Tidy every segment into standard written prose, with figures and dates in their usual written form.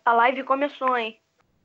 A live começou, hein?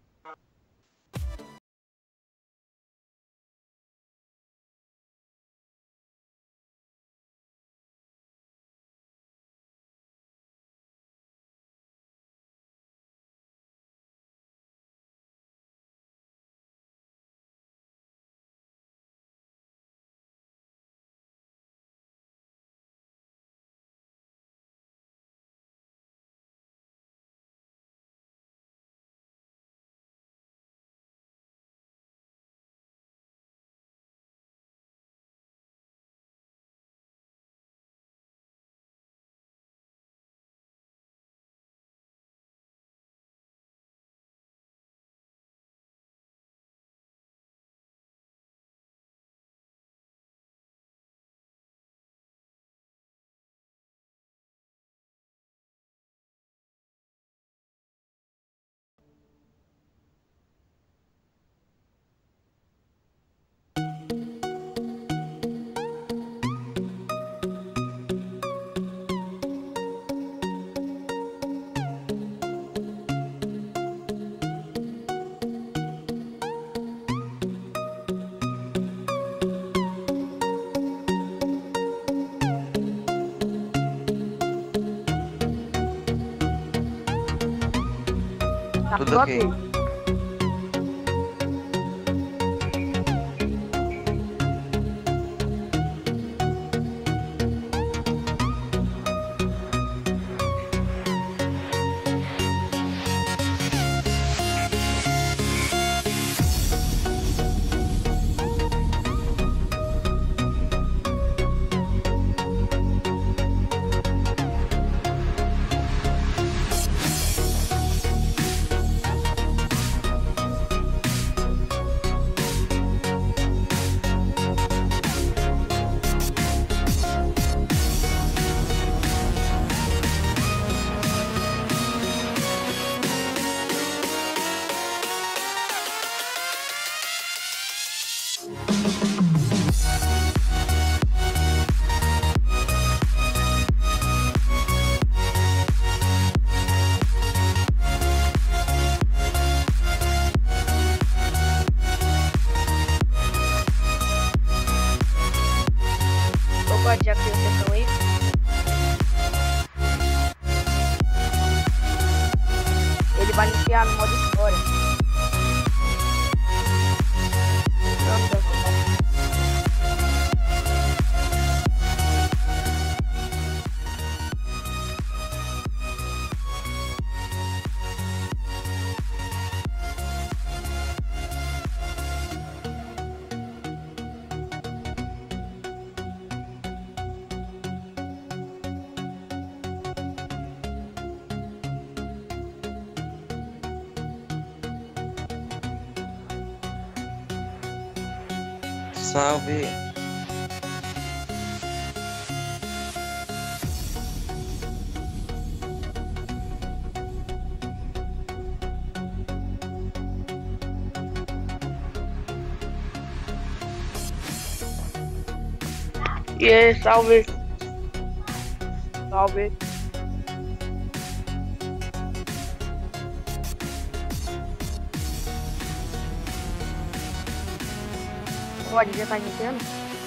Tá Tudo tudo ok. ok. Eu gosto de apresentação aí. Ele vai enfiar no modo história. Salve. E aí, salve. Salve. Pode, já tá entendendo?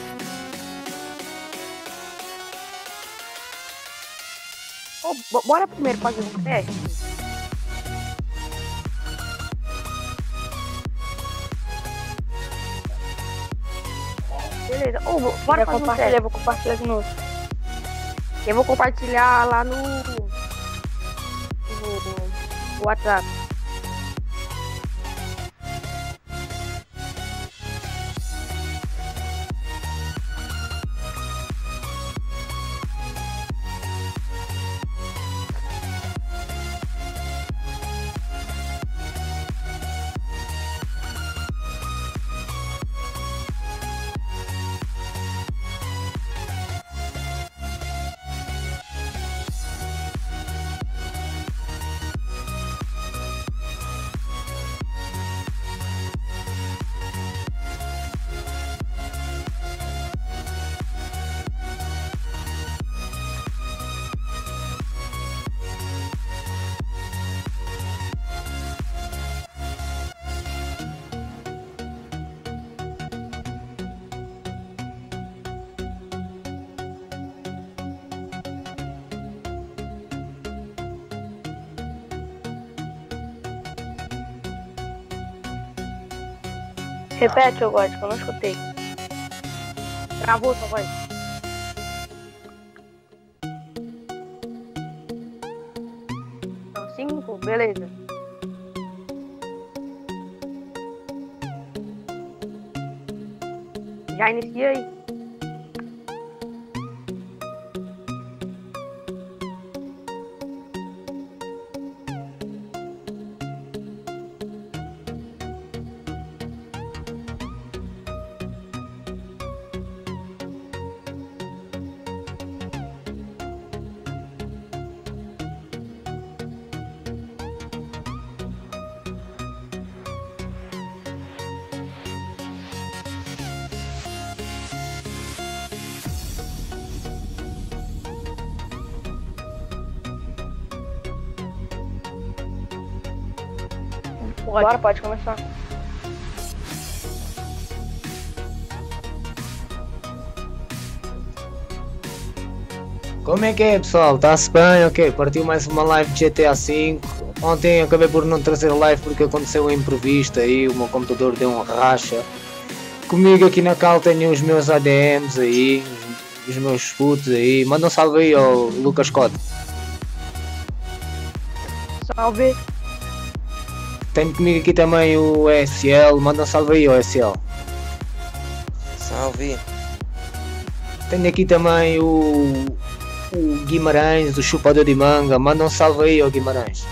Bora primeiro fazer um teste. Beleza. Bora fazer um teste. Eu vou compartilhar de novo. Eu vou compartilhar lá no WhatsApp. Repete, eu gosto, que eu não escutei. Travou sua voz. São 5? Beleza. Já inicia aí. Agora pode começar. Como é que é, pessoal? Está-se bem? Ok, partiu mais uma live de GTA V. Ontem acabei por não trazer live porque aconteceu um imprevisto aí, o meu computador deu um racha. Comigo aqui na cal tenho os meus ADMs aí, os meus putos aí. Manda um salve aí ao Lucas Code. Salve. Tenho comigo aqui também o SL, manda um salve aí ao SL. Salve. Tenho aqui também o Guimarães, o chupador de manga, manda um salve aí ao Guimarães.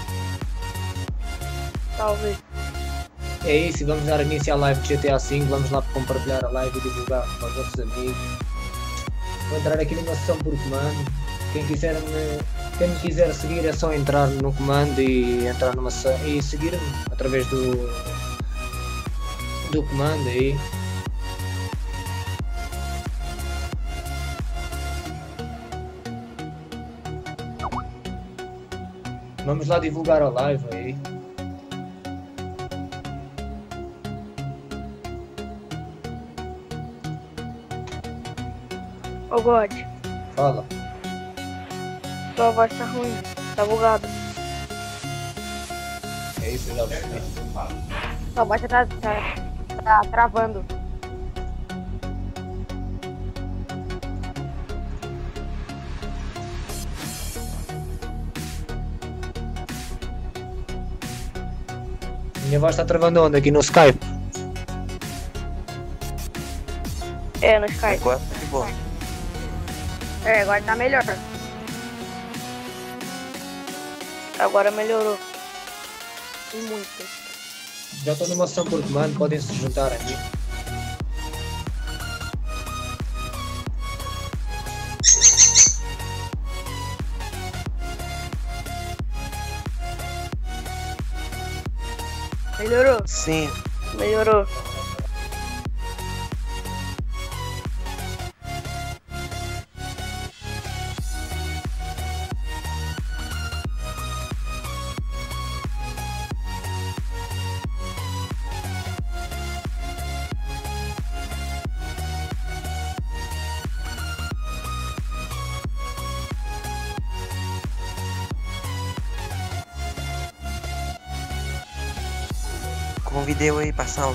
Salve. É isso, vamos dar início à live de GTA V, vamos lá compartilhar a live e divulgar para os outros amigos. Vou entrar aqui numa sessão por comando, quem me quiser seguir é só entrar no comando e entrar numa sessão e seguir-me através do comando aí. Vamos lá divulgar a live aí. Ô God, Fala. sua voz tá ruim, tá bugada. É isso, já percebi. Sua voz tá travando. Minha voz está travando onde? Aqui no Skype? É, no Skype. Agora tá de boa. É, agora tá melhor. Agora melhorou. E muito. Já estou numa sessão por comando, podem se juntar aqui. Melhorou? Sim. Melhorou. Convidei eu aí pra sala.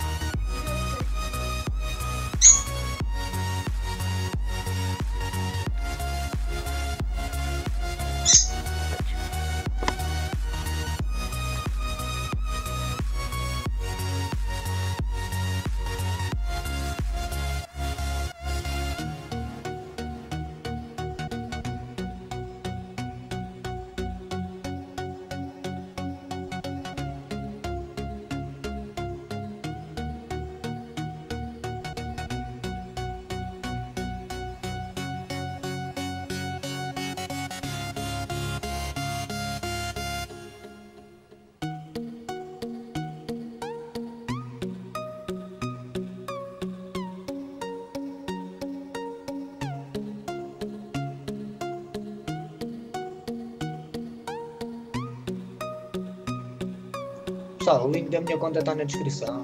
Pessoal, o link da minha conta está na descrição.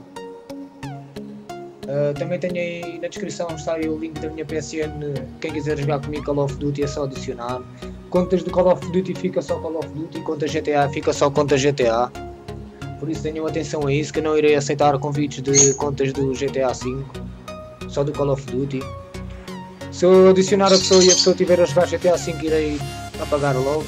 Também tenho aí na descrição está aí o link da minha PSN. Quem quiser jogar comigo Call of Duty é só adicionar. Contas de Call of Duty fica só Call of Duty, conta GTA fica só conta GTA. por isso tenham atenção a isso, que eu não irei aceitar convites de contas do GTA V, só do Call of Duty. Se eu adicionar a pessoa e a pessoa estiver a jogar GTA V, irei apagar logo.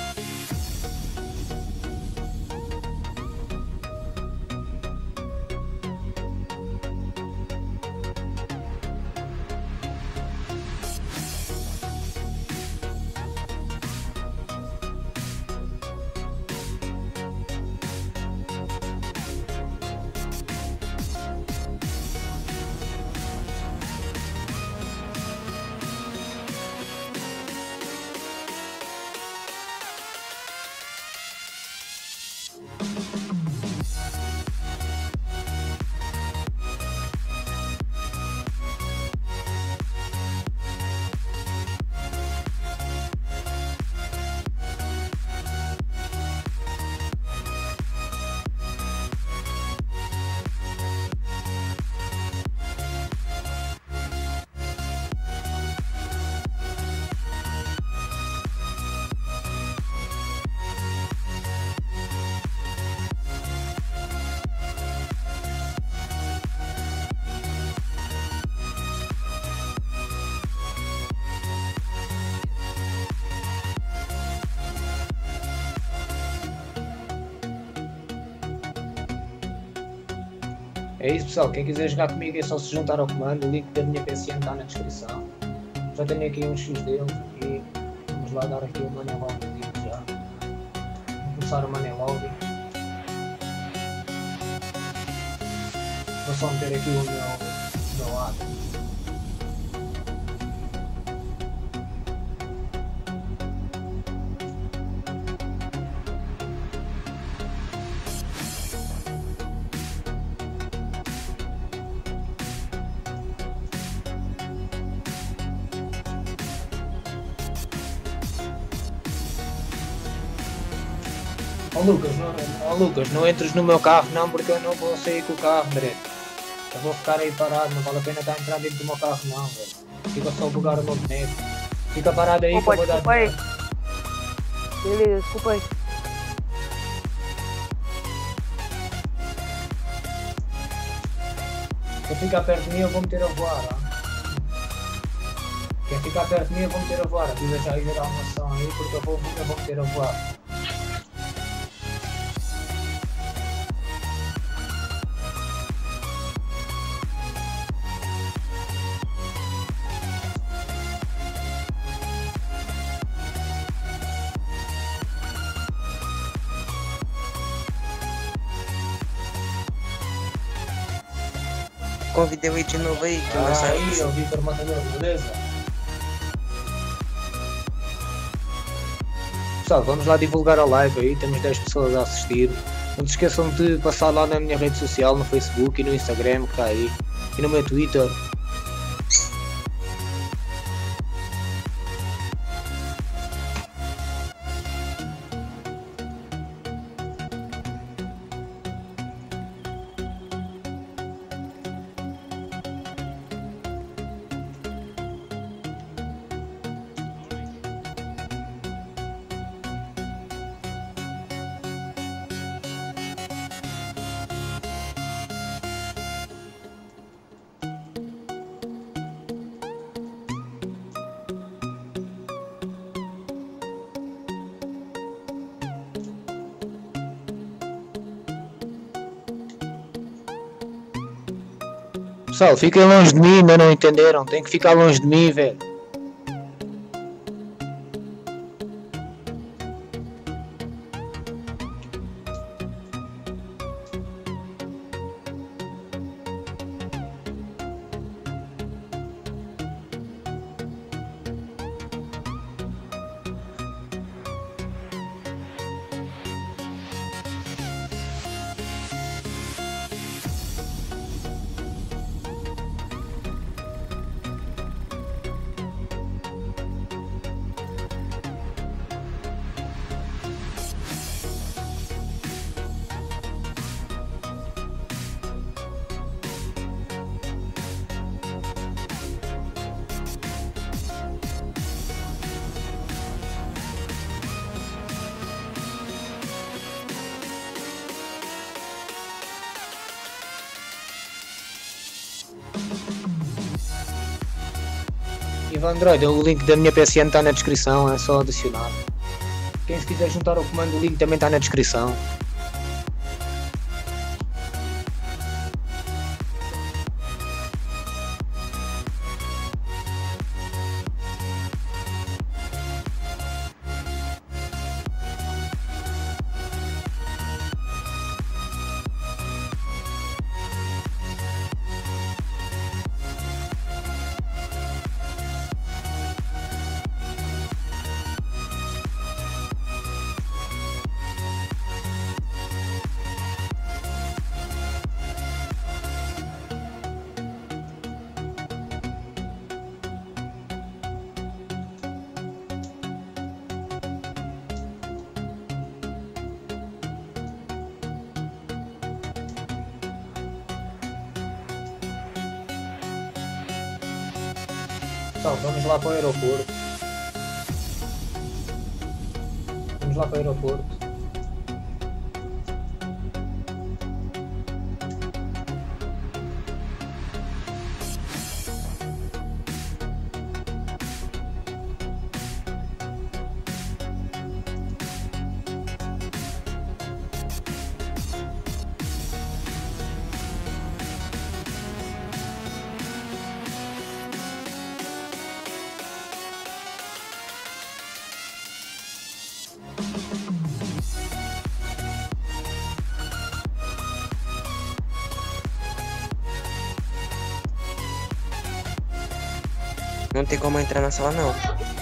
É isso, pessoal, quem quiser jogar comigo é só se juntar ao comando, o link da minha PCN está na descrição. Já tenho aqui uns X deles e vamos lá dar aqui o money login já. Vou começar o money login. Vou só meter aqui o meu lado. Lucas, não entres no meu carro não, porque eu não vou sair com o carro, velho. Eu vou ficar aí parado, não vale a pena estar a entrar dentro do meu carro não, velho. Fica só a bugar o meu boneco. Fica parado aí que eu vou dar dinheiro. Beleza, desculpa aí. Quem ficar perto de mim eu vou meter a voar, ó. Quem ficar perto de mim eu vou meter a voar. Avisa já aí gerar uma ação aí, porque eu vou meter a voar. Convidei ele de novo aí, que não sabe. Aí, o Vitor Matador, beleza? Pessoal, vamos lá divulgar a live aí, temos 10 pessoas a assistir. Não se esqueçam de passar lá na minha rede social, no Facebook e no Instagram, que está aí. E no meu Twitter. Pessoal, fiquem longe de mim, ainda não entenderam? Tem que ficar longe de mim, velho. Ivan Android, o link da minha PSN está na descrição, é só adicionar. Quem se quiser juntar ao comando, o link também está na descrição. Então, vamos lá para o aeroporto. Vamos lá para o aeroporto. Não tem como entrar na sala não.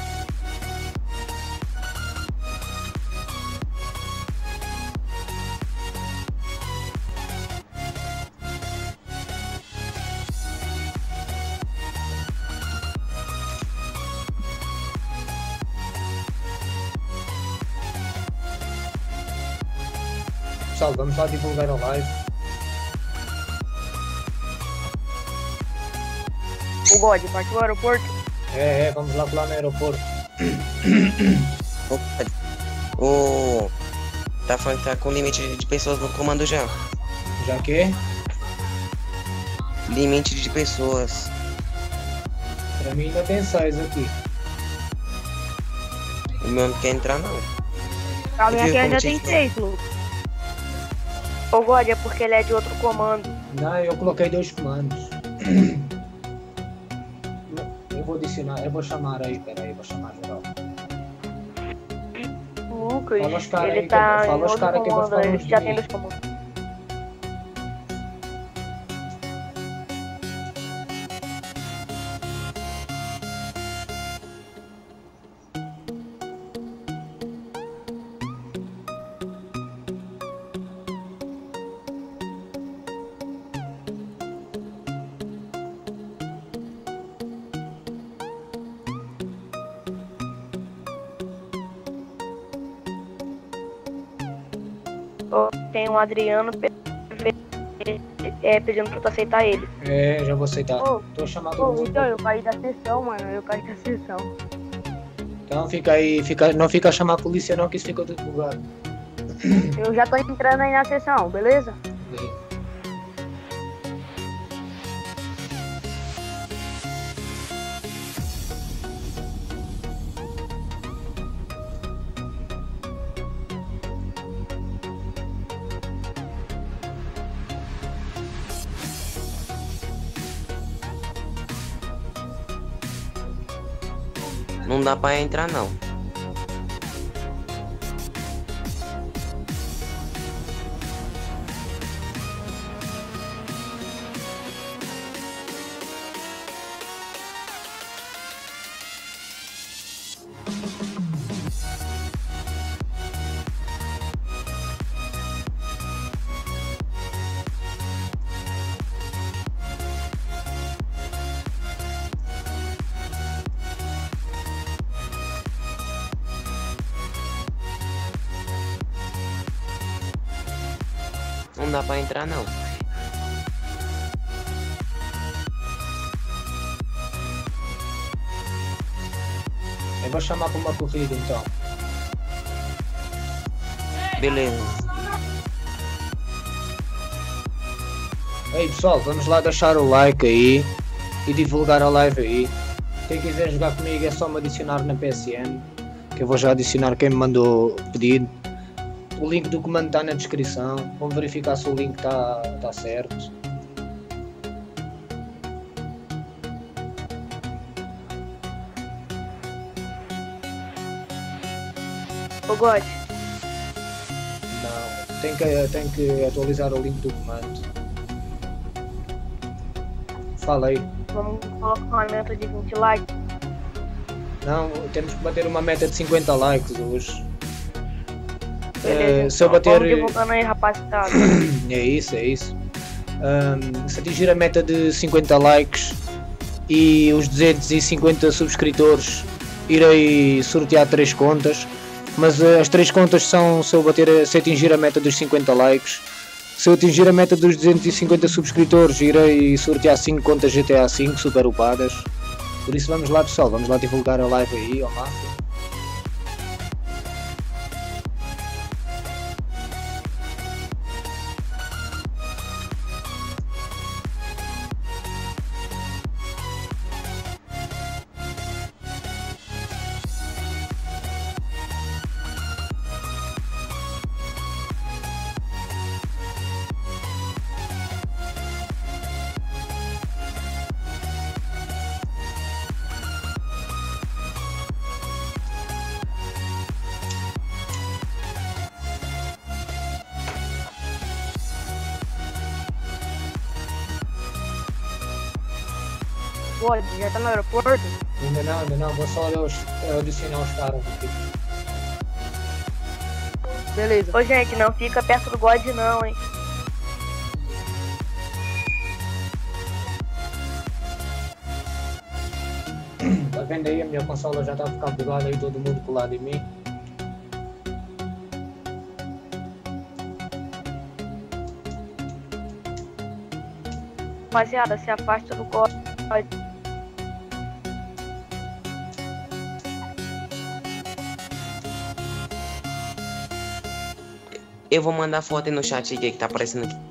Pessoal, vamos lá divulgar a live. O bode, partiu o aeroporto. Vamos lá no aeroporto. Tá falando que tá com limite de pessoas no comando já. Já que? Limite de pessoas. Pra mim ainda tem 6 aqui. O meu não quer entrar não. A minha Viu aqui ainda como tem tinha- 6, Lucas. O bode é porque ele é de outro comando. Não, eu coloquei 2 comandos. Eu vou adicionar, eu vou chamar aí, peraí, eu vou chamar geral. O Lucas, Fala os cara ele aí, tá fala em os outro cara que eu vou comando, ficar ele longe já de tem mim. 2 comandos. Tem um Adriano pedindo pra tu aceitar ele. Já vou aceitar. Ô, Tô chamando todo mundo. então eu caí da sessão, mano. Eu caí da sessão. Então fica aí, não fica a chamar a polícia não, que isso fica tudo bugado. Eu já tô entrando aí na sessão, beleza? Não dá pra entrar não. Não dá pra entrar não. Eu vou chamar pra uma corrida então. Beleza. Ei pessoal, vamos lá deixar o like aí e divulgar a live aí. Quem quiser jogar comigo é só me adicionar na PSN, que eu vou já adicionar quem me mandou pedido. O link do comando está na descrição. Vamos verificar se o link está certo. Ô God, Não, tem que atualizar o link do comando. Fala aí. vamos colocar uma meta de 20 likes. Não, temos que bater uma meta de 50 likes hoje. Beleza, Se eu então, bater. vamos divulgando aí, rapaziada. É isso, é isso. Se atingir a meta de 50 likes e os 250 subscritores, irei sortear 3 contas. Mas as 3 contas são se eu atingir a meta dos 50 likes. Se eu atingir a meta dos 250 subscritores, irei sortear 5 contas GTA V super upadas. Por isso vamos lá, pessoal, vamos lá divulgar a live aí ao máximo. God, já tá no aeroporto? Ainda não, vou só adicionar os caras aqui. Beleza. Ô gente, não fica perto do God não, hein. Tá vendo aí, a minha consola já tá ficando bugada aí, todo mundo colado em mim. Rapaziada, se afasta do God. Eu vou mandar foto aí no chat que tá aparecendo aqui.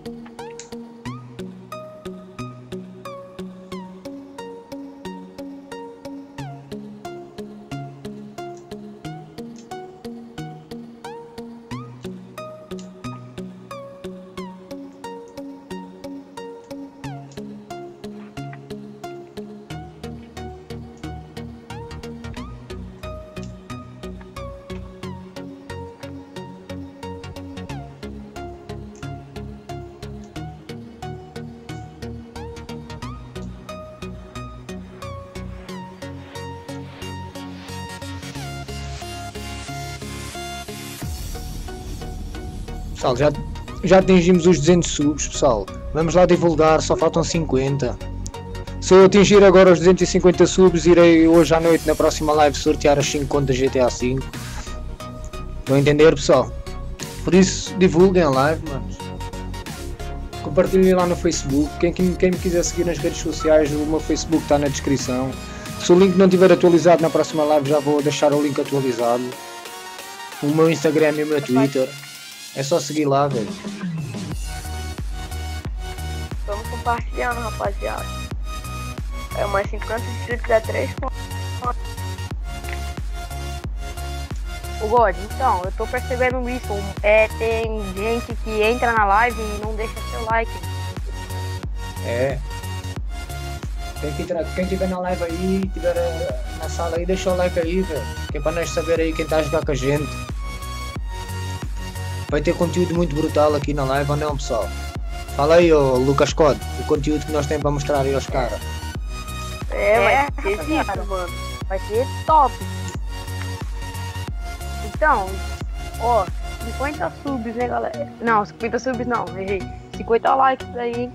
Pessoal, já atingimos os 200 subs, pessoal. Vamos lá divulgar, só faltam 50. Se eu atingir agora os 250 subs, irei hoje à noite na próxima live sortear as 5 contas GTA V. Estão a entender, pessoal? Por isso, divulguem a live, manos. Compartilhem lá no Facebook. Quem me quiser seguir nas redes sociais, o meu Facebook está na descrição. Se o link não estiver atualizado na próxima live, já vou deixar o link atualizado. O meu Instagram e o meu Twitter. É só seguir lá, velho. Vamos compartilhando, rapaziada. É mais 50 inscritos, é 3 pontos. O God, então, eu tô percebendo isso. Tem gente que entra na live e não deixa seu like. É. Quem tiver na live aí, tiver na sala aí, deixa o like aí, velho. Que é para nós saber aí quem tá a jogar com a gente. Vai ter conteúdo muito brutal aqui na live, ou não, pessoal? Fala aí, ô Lucas Code, o conteúdo que nós temos para mostrar aí aos caras. Vai ser zica, mano. Vai ser top. Então, ó, 50 subs, né, galera? Não, 50 subs não, errei. 50 likes aí, hein?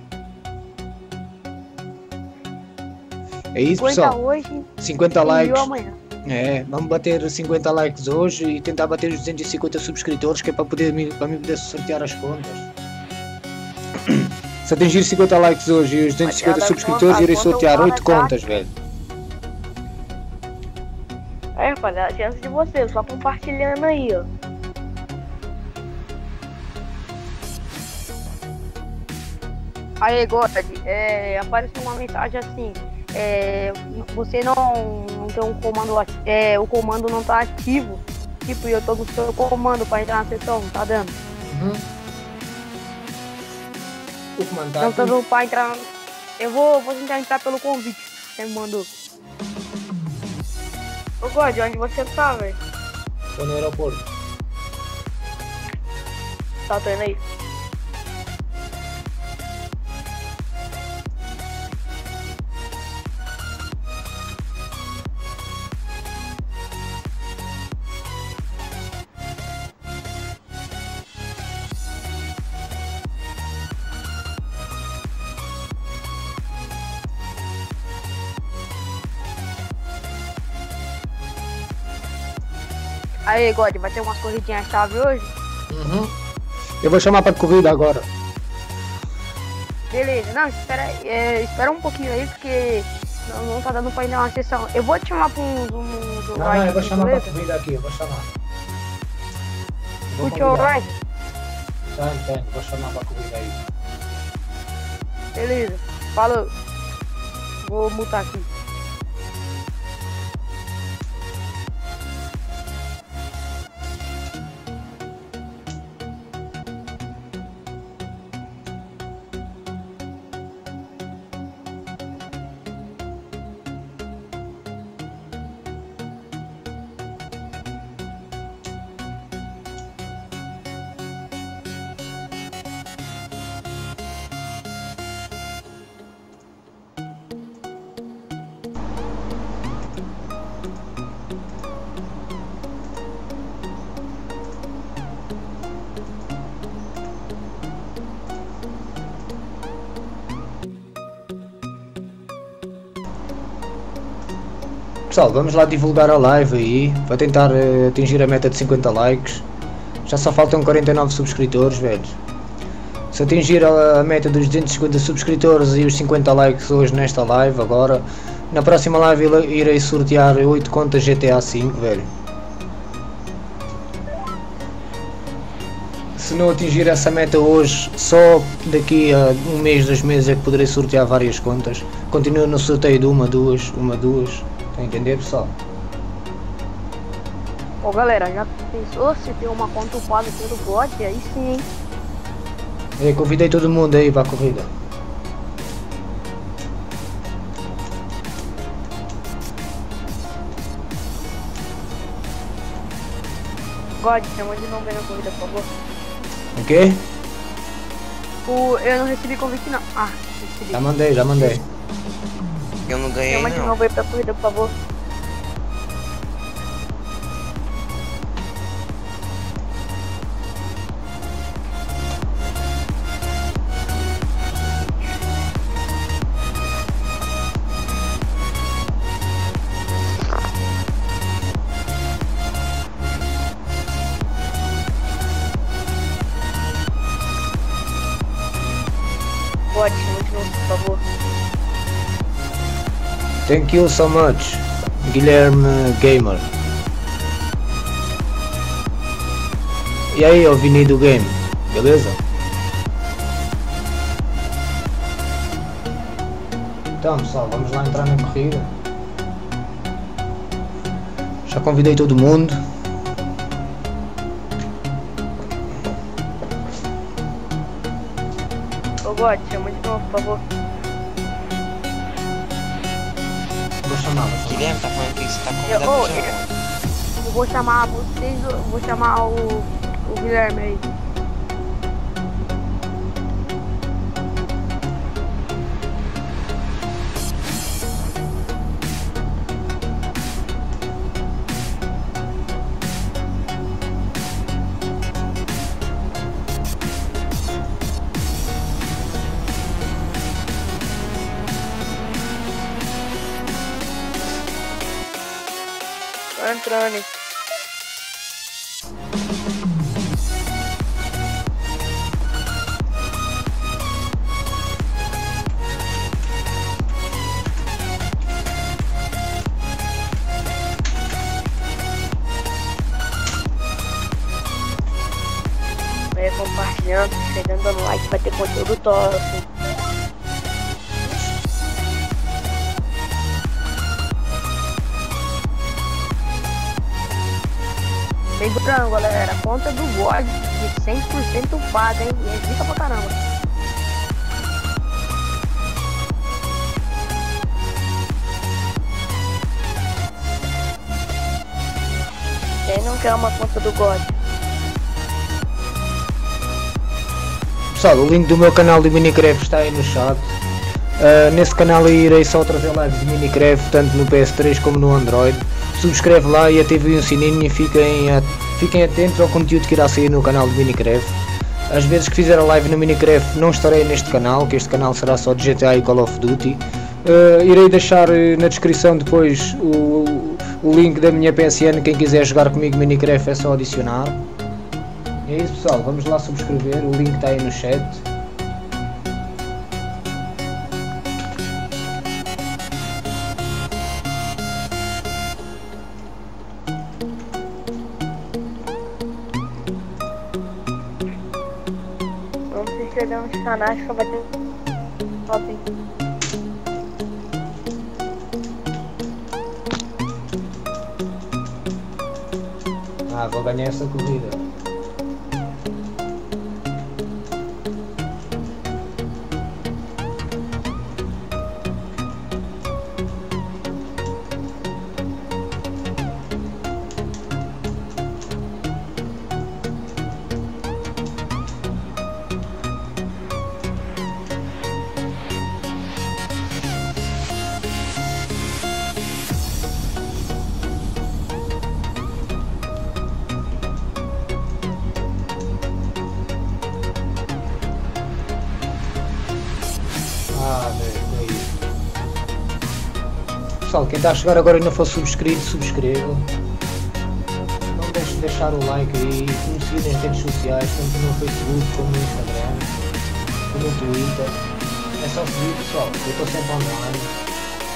É isso, 50 pessoal. hoje 50 e likes. amanhã. É, vamos bater 50 likes hoje e tentar bater os 250 subscritores, que é para mim poder sortear as contas. Se atingir 50 likes hoje e os 250 subscritores, irei sortear 8 contas, velho. É, rapaziada, a chance de vocês, só compartilhando aí, ó. Aí, God, apareceu uma mensagem assim: você não tem um comando, o comando não tá ativo. Tipo, eu tô com o seu comando pra entrar na sessão, não tá dando. Uhum. O comando tá Não aqui. tá dando pra entrar. Eu vou tentar entrar pelo convite que você me mandou. Ô God, onde você tá, velho? Tô no aeroporto. Tá indo aí? Aí, God, vai ter umas corridinhas chave hoje? Uhum. Eu vou chamar pra corrida agora. Beleza, não, espera um pouquinho aí, porque não tá dando pra ir na sessão. Eu vou te chamar pra um Não, eu vou chamar pra corrida aqui, eu vou chamar. O teu ride? Tem, vou chamar pra corrida aí. Beleza, falou. Vou mutar aqui. Pessoal, vamos lá divulgar a live aí. Vai tentar atingir a meta de 50 likes. Já só faltam 49 subscritores, velho. Se atingir a meta dos 250 subscritores e os 50 likes hoje nesta live, agora, na próxima live irei sortear 8 contas GTA V, velho. Se não atingir essa meta hoje, só daqui a um mês, 2 meses é que poderei sortear várias contas. Continuo no sorteio de uma, duas. Tá a entender, pessoal? Ô galera, já pensou se tem uma conta upada pelo bot? Aí sim, hein? Eu convidei todo mundo aí para a corrida. God, chama de novo aí na corrida, por favor. O quê? Eu não recebi convite não. Ah, recebi. Já mandei. Eu não ganhei, Chama de não. novo aí pra corrida, por favor. God, chama de novo, por favor. Thank you so much, Guilherme Gamer. E aí, ó, Vini do Game, beleza? Então, pessoal, vamos lá entrar na corrida. Já convidei todo mundo. Ô God, chama de novo, por favor. Vou chamar. Guilherme tá falando que você tá Eu convidado pra chamar. vou chamar vocês, vou chamar o Guilherme aí. Tô entrando. Vai compartilhando, chegando, dando like, vai ter conteúdo top. Lembrando, galera, a conta do God de 100% paga, hein? E é dica pra caramba. Quem não quer uma conta do God? Pessoal, o link do meu canal de Minecraft está aí no chat. Nesse canal aí irei só trazer lives de Minecraft, tanto no PS3 como no Android. Subscreve lá e ativem o sininho e fiquem atentos ao conteúdo que irá sair no canal de Minecraft. Às vezes que fizer a live no Minecraft não estarei neste canal, que este canal será só de GTA e Call of Duty. Irei deixar na descrição depois o link da minha PSN, quem quiser jogar comigo Minecraft é só adicionar. É isso pessoal, vamos lá subscrever, o link está aí no chat. Vamos se inscrever nos canais que vai ter top. Vou ganhar essa corrida. Pessoal, quem está a chegar agora e não for subscrito, subscreva. Não deixe de deixar o like aí, me seguir nas redes sociais, tanto no Facebook como no Instagram, como no Twitter. É só seguir pessoal, eu estou sempre online.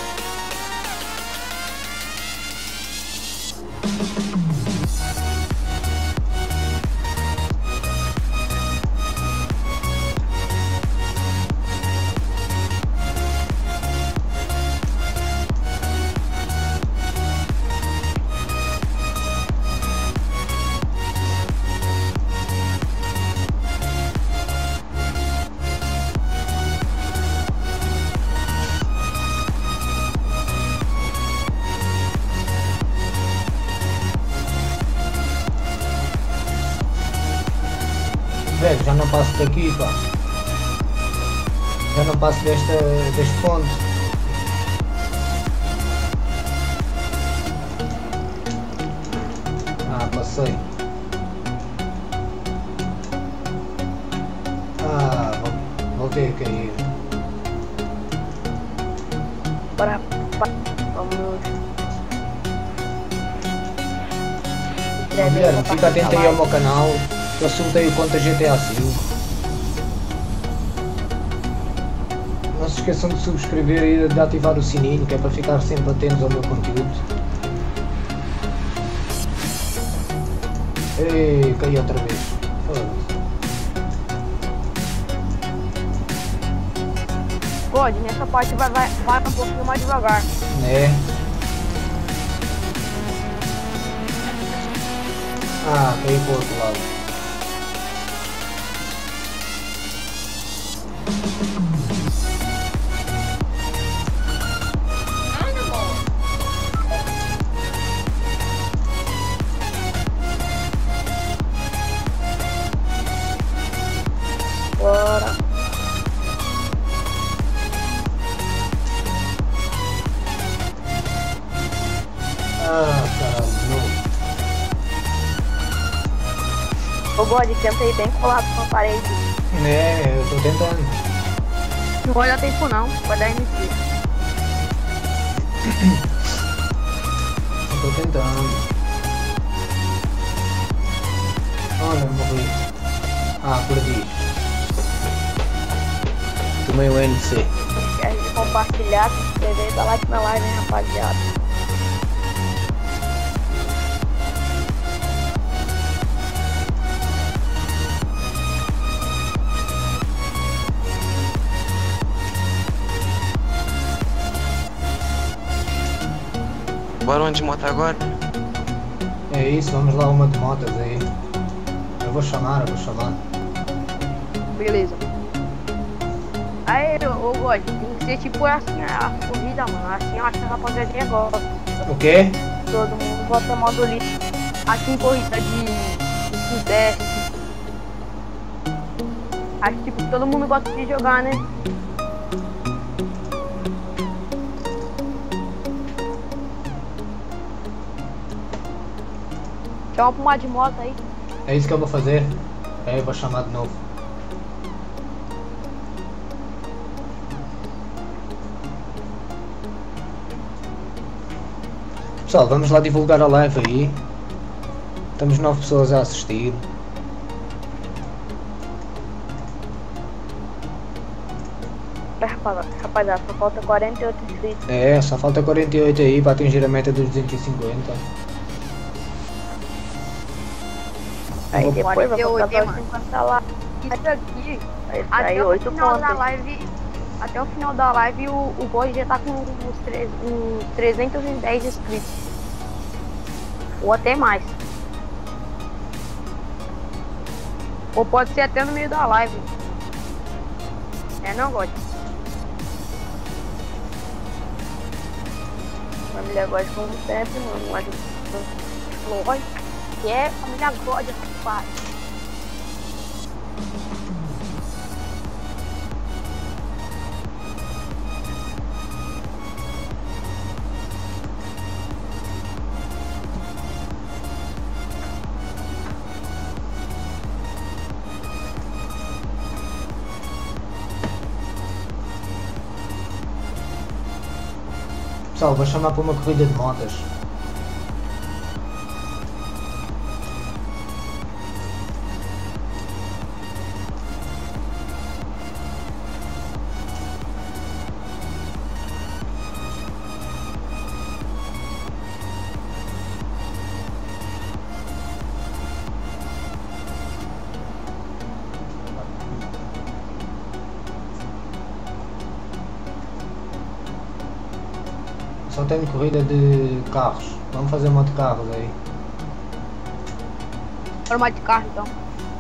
Velho, já não passo daqui, pá. Já não passo deste ponto. Passei. Voltei a cair. Vamos. Guilherme, fica atento aí ao meu canal. Eu soltei conta GTA V. Não se esqueçam de subscrever e de ativar o sininho, que é para ficar sempre atentos ao meu conteúdo. Ei, caí outra vez. Pode, nessa parte vai um pouquinho mais devagar. É. Caí pro outro lado. Bora. Caralho, Ô God, tenta ir bem colado com a parede. eu tô tentando. Não vai dar tempo não, vai dar início. Eu tô tentando. Olha, morri. Perdi. Tomei o NC. Esquece de compartilhar, se inscrever e dar like na live, hein, rapaziada. Bora onde moto agora? É isso, vamos lá uma de motas aí. Eu vou chamar. Beleza. Aí, eu gosto. Tem que ser tipo assim a corrida, mano. Assim eu acho que a rapaziadinha gosta. O quê? Todo mundo bota modo livre. Assim, corrida de sudeste. Acho que tipo, todo mundo gosta de jogar, né? Chama pra uma de moto aí. É isso que eu vou fazer. Aí eu vou chamar de novo. Pessoal, vamos lá divulgar a live aí. Estamos 9 pessoas a assistir. Rapaziada, só falta 48 inscritos. É, só falta 48 aí para atingir a meta dos 250. Aí depois vai 48, botar mano. 50 lá. Isso aqui, até o final da live. Até o final da live o Goi já tá com uns 310 inscritos. Ou até mais. Ou pode ser até no meio da live. É não, God? Família God como sempre, mano. Mas Floyd, que é família God, rapaz. Pessoal, vou chamar para uma corrida de motas. Só tenho corrida de carros. Vamos fazer uma de carros aí. Forma de carro, então.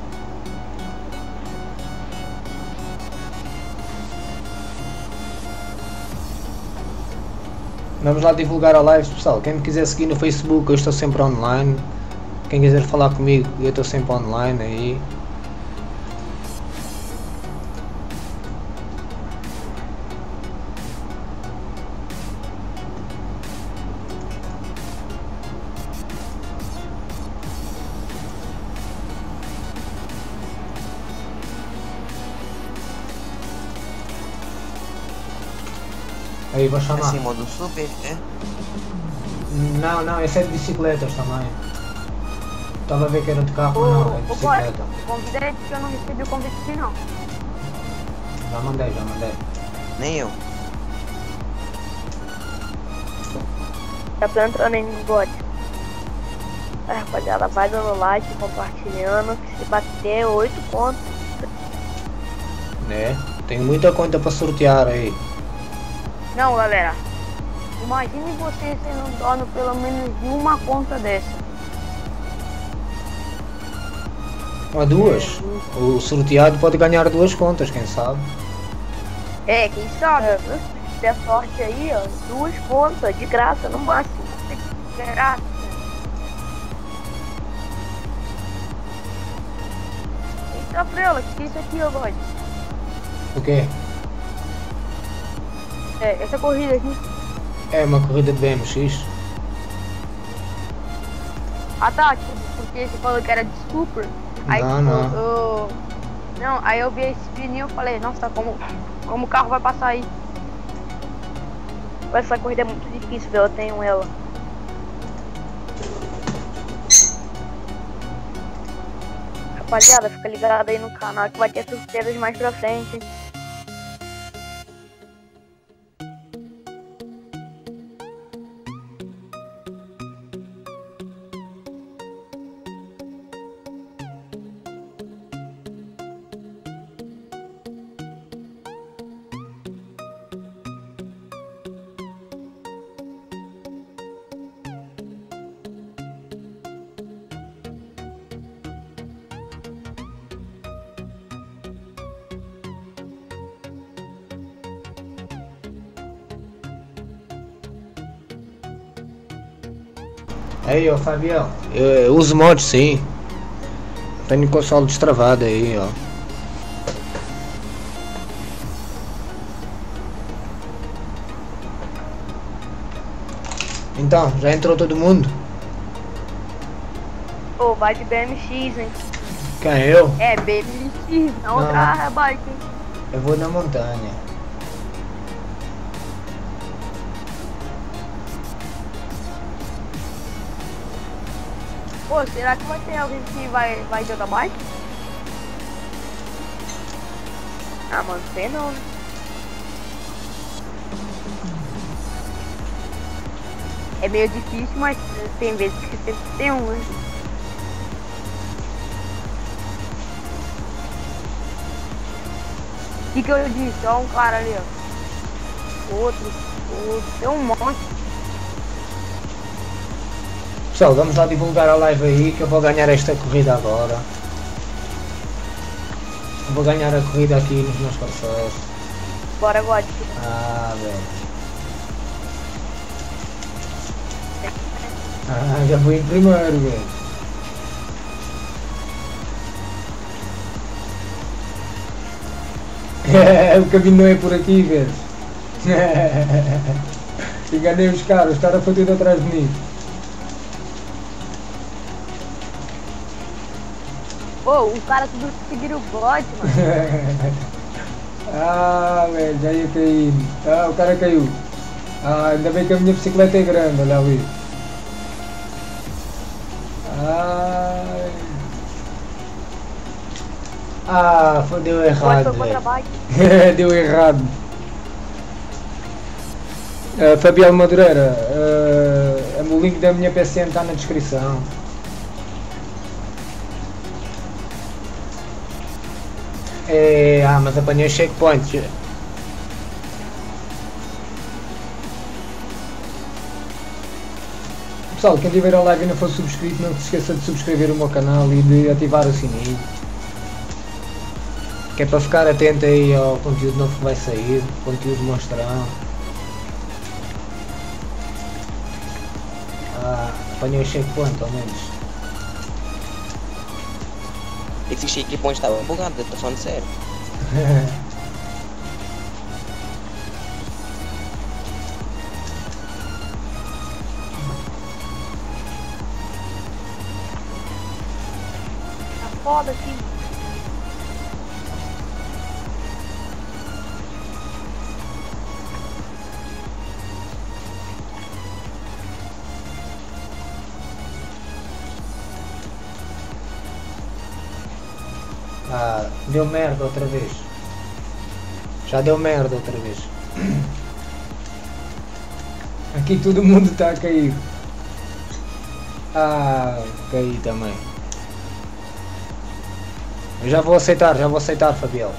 Vamos lá divulgar a live, pessoal. Quem me quiser seguir no Facebook, eu estou sempre online. Quem quiser falar comigo, eu estou sempre online aí. Aí vou chamar. Assim, modo super, é? Não, esse é de bicicletas também. Estava a ver que era de carro, mas não, é de bicicleta. Convidei que eu não recebi o convite aqui, não. Já mandei. Nem eu. Já tô entrando aí no bot. Aí, rapaziada, vai dando like, compartilhando. Se bater 8 contos. Né? Tem muita conta para sortear aí. Não, galera. Imagine você sendo dono pelo menos de uma conta dessa. Ou duas. O sorteado pode ganhar duas contas, quem sabe. É, quem sabe? Se der sorte aí, ó, 2 contas de graça no máximo. De graça. Eita, Frela, que é isso aqui, eu gosto? O quê? É, essa corrida aqui. É uma corrida de BMX. Ah tá, tipo, porque você falou que era de super. Aí Não. Não, aí eu vi esse pininho e falei, nossa, como o carro vai passar aí? Essa corrida é muito difícil, eu tenho ela. Rapaziada, fica ligado aí no canal que vai ter surpresas mais pra frente. Aí, ó, Fabião. Eu uso mods, sim. Tenho o console destravado aí, ó. Então, já entrou todo mundo? Ô, vai de BMX, hein? Quem, eu? É, BMX, não outra bike, hein? Eu vou na montanha. Pô, será que vai ter alguém que vai de outra bike? Ah, mano, sei não, né? É meio difícil, mas tem vezes que sempre tem um, né? O que eu disse? Ó, um cara ali, ó. Outro. Tem um monte. Pessoal, vamos lá divulgar a live aí que eu vou ganhar esta corrida agora. Eu vou ganhar a corrida aqui nos meus parceiros. Bora, God. Ah, velho. Ah, já fui em primeiro, velho. O caminho não é por aqui, velho. Enganei os caras foi tudo atrás de mim. Pô, o cara tudo seguir o God, mano. Ah, velho, já ia cair. Ah, o cara caiu. Ah, ainda bem que a minha bicicleta é grande, olha ali. Ai. Ah, deu errado, velho. Deu errado. Fabiano Madureira, o link da minha PCN está na descrição. Mas apanhei o checkpoint. Pessoal, quem tiver a live e não for subscrito, não se esqueça de subscrever o meu canal e de ativar o sininho. Que é para ficar atento aí ao conteúdo novo que vai sair, conteúdo monstrão. Apanhei o checkpoint ao menos. Esse checkpoint estava bugado, eu tô falando sério. Tá foda aqui. Deu merda outra vez. Já deu merda outra vez. Aqui todo mundo está a cair. Caí também. Eu já vou aceitar, Fabiel.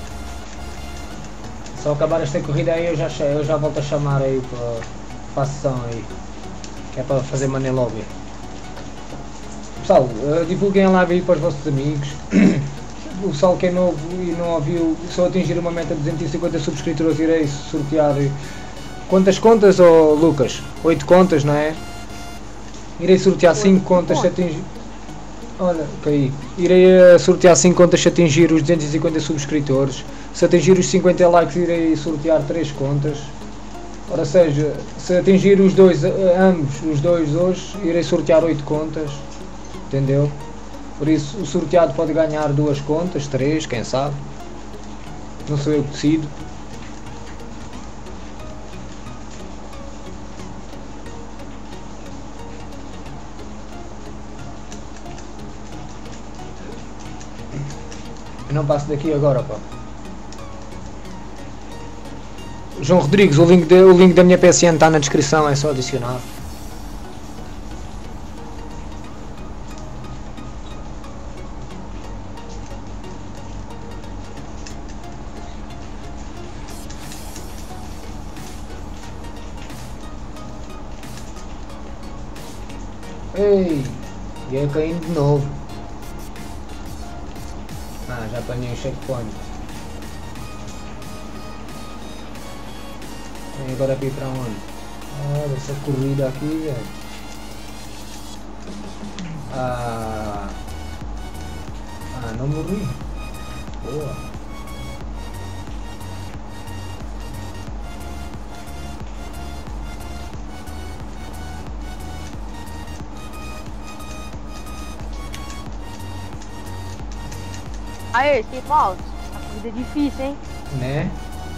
Só acabar esta corrida aí eu já volto a chamar aí para a sessão aí. Que é para fazer money lobby. Pessoal, divulguem a live aí para os vossos amigos. O pessoal que é novo e não ouviu, se eu atingir uma meta de 250 subscritores irei sortear. Quantas contas, Lucas? 8 contas, não é? Irei sortear 5 contas se atingir. Olha, caí. Irei sortear 5 contas se atingir os 250 subscritores. Se atingir os 50 likes irei sortear 3 contas. Ora seja, se atingir os dois, ambos os dois hoje, irei sortear 8 contas. Entendeu? Por isso o sorteado pode ganhar 2 contas, 3, quem sabe. Não sou eu que decido. Eu não passo daqui agora, pá. João Rodrigues, o link da minha PSN está na descrição, é só adicionar. Ei, ia caindo de novo. Já apanhei o checkpoint. E agora aqui para onde? Olha essa corrida aqui, velho. Ah, não morri. Boa. Aê, sem mouse. A corrida é difícil, hein? Né?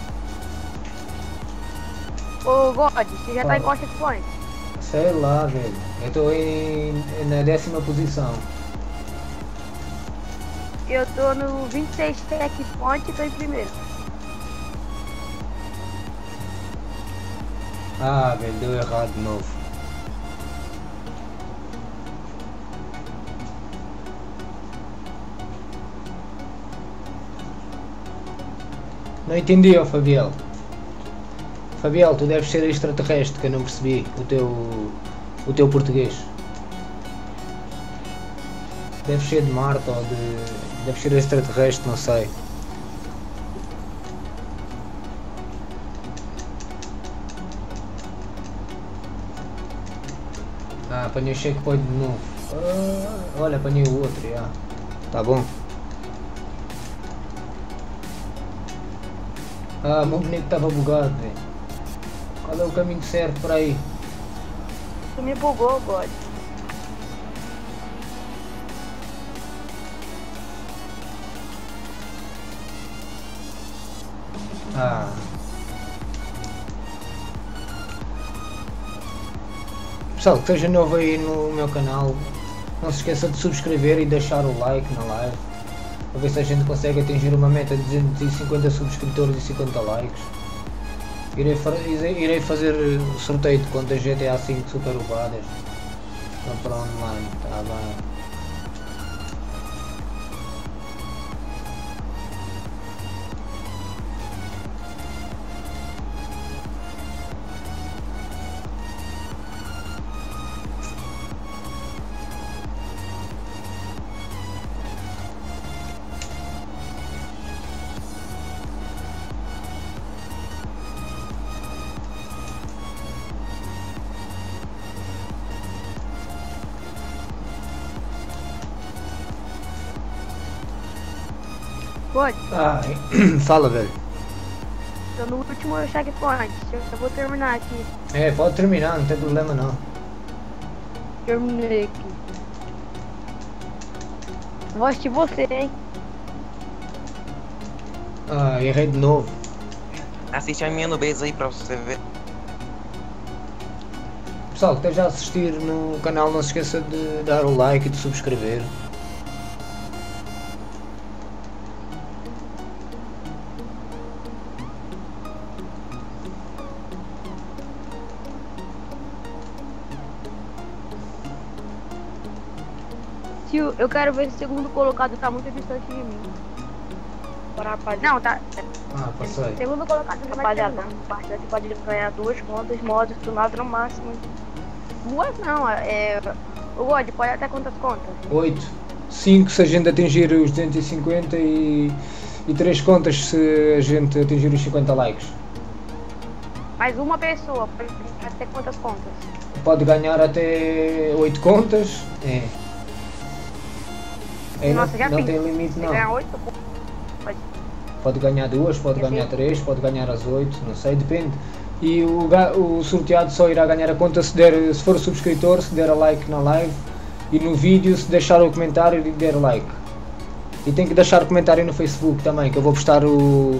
Ô, God, você já tá em qual checkpoint? Sei lá, velho. Eu tô na 10ª posição. Eu tô no 26 checkpoint e tô em primeiro. Ah, velho, deu errado de novo. Não entendi, ó Fabiel. Fabiel, tu deves ser extraterrestre, que eu não percebi o teu português. Deves ser de Marte ou de... Deves ser extraterrestre, não sei. Ah, apanhei o checkpoint de novo. Olha, apanhei o outro, já. Tá bom. Ah, meu boneco estava bugado, velho. Qual é o caminho certo para aí? Tu me bugou, God. Ah. Pessoal, que seja novo aí no meu canal, não se esqueça de subscrever e deixar o like na live, para ver se a gente consegue atingir uma meta de 250 subscritores e 50 likes. Irei fazer sorteio de contas GTA V super usadas para online, tá bem? God, Fala, velho. tô no último checkpoint. Eu vou terminar aqui. É, pode terminar, não tem problema não. Terminei aqui. Vou assistir você, hein? Ah, errei de novo. Assiste a minha no beijo aí pra você ver. Pessoal, que esteja a assistir no canal, não se esqueça de dar o like e de subscrever. Eu quero ver se o segundo colocado tá muito distante de mim. Não, tá. Ah, passei. Segundo colocado não vai ter, Rapaziada, não. partida você pode ganhar 2 contas, modos, tunado no máximo. Duas não, o God pode até quantas contas? 8. 5 se a gente atingir os 250 e 3 contas se a gente atingir os 50 likes. Mais uma pessoa pode até quantas contas? Pode ganhar até 8 contas. Nossa, já não fiz. tem limite Se não. ganhar 8, Pode ganhar 2, pode ganhar 3, pode ganhar as 8, não sei, depende. E o sorteado só irá ganhar a conta se for subscritor, se der a like na live e no vídeo se deixar o comentário e der like. E tem que deixar o comentário no Facebook também, que eu vou postar o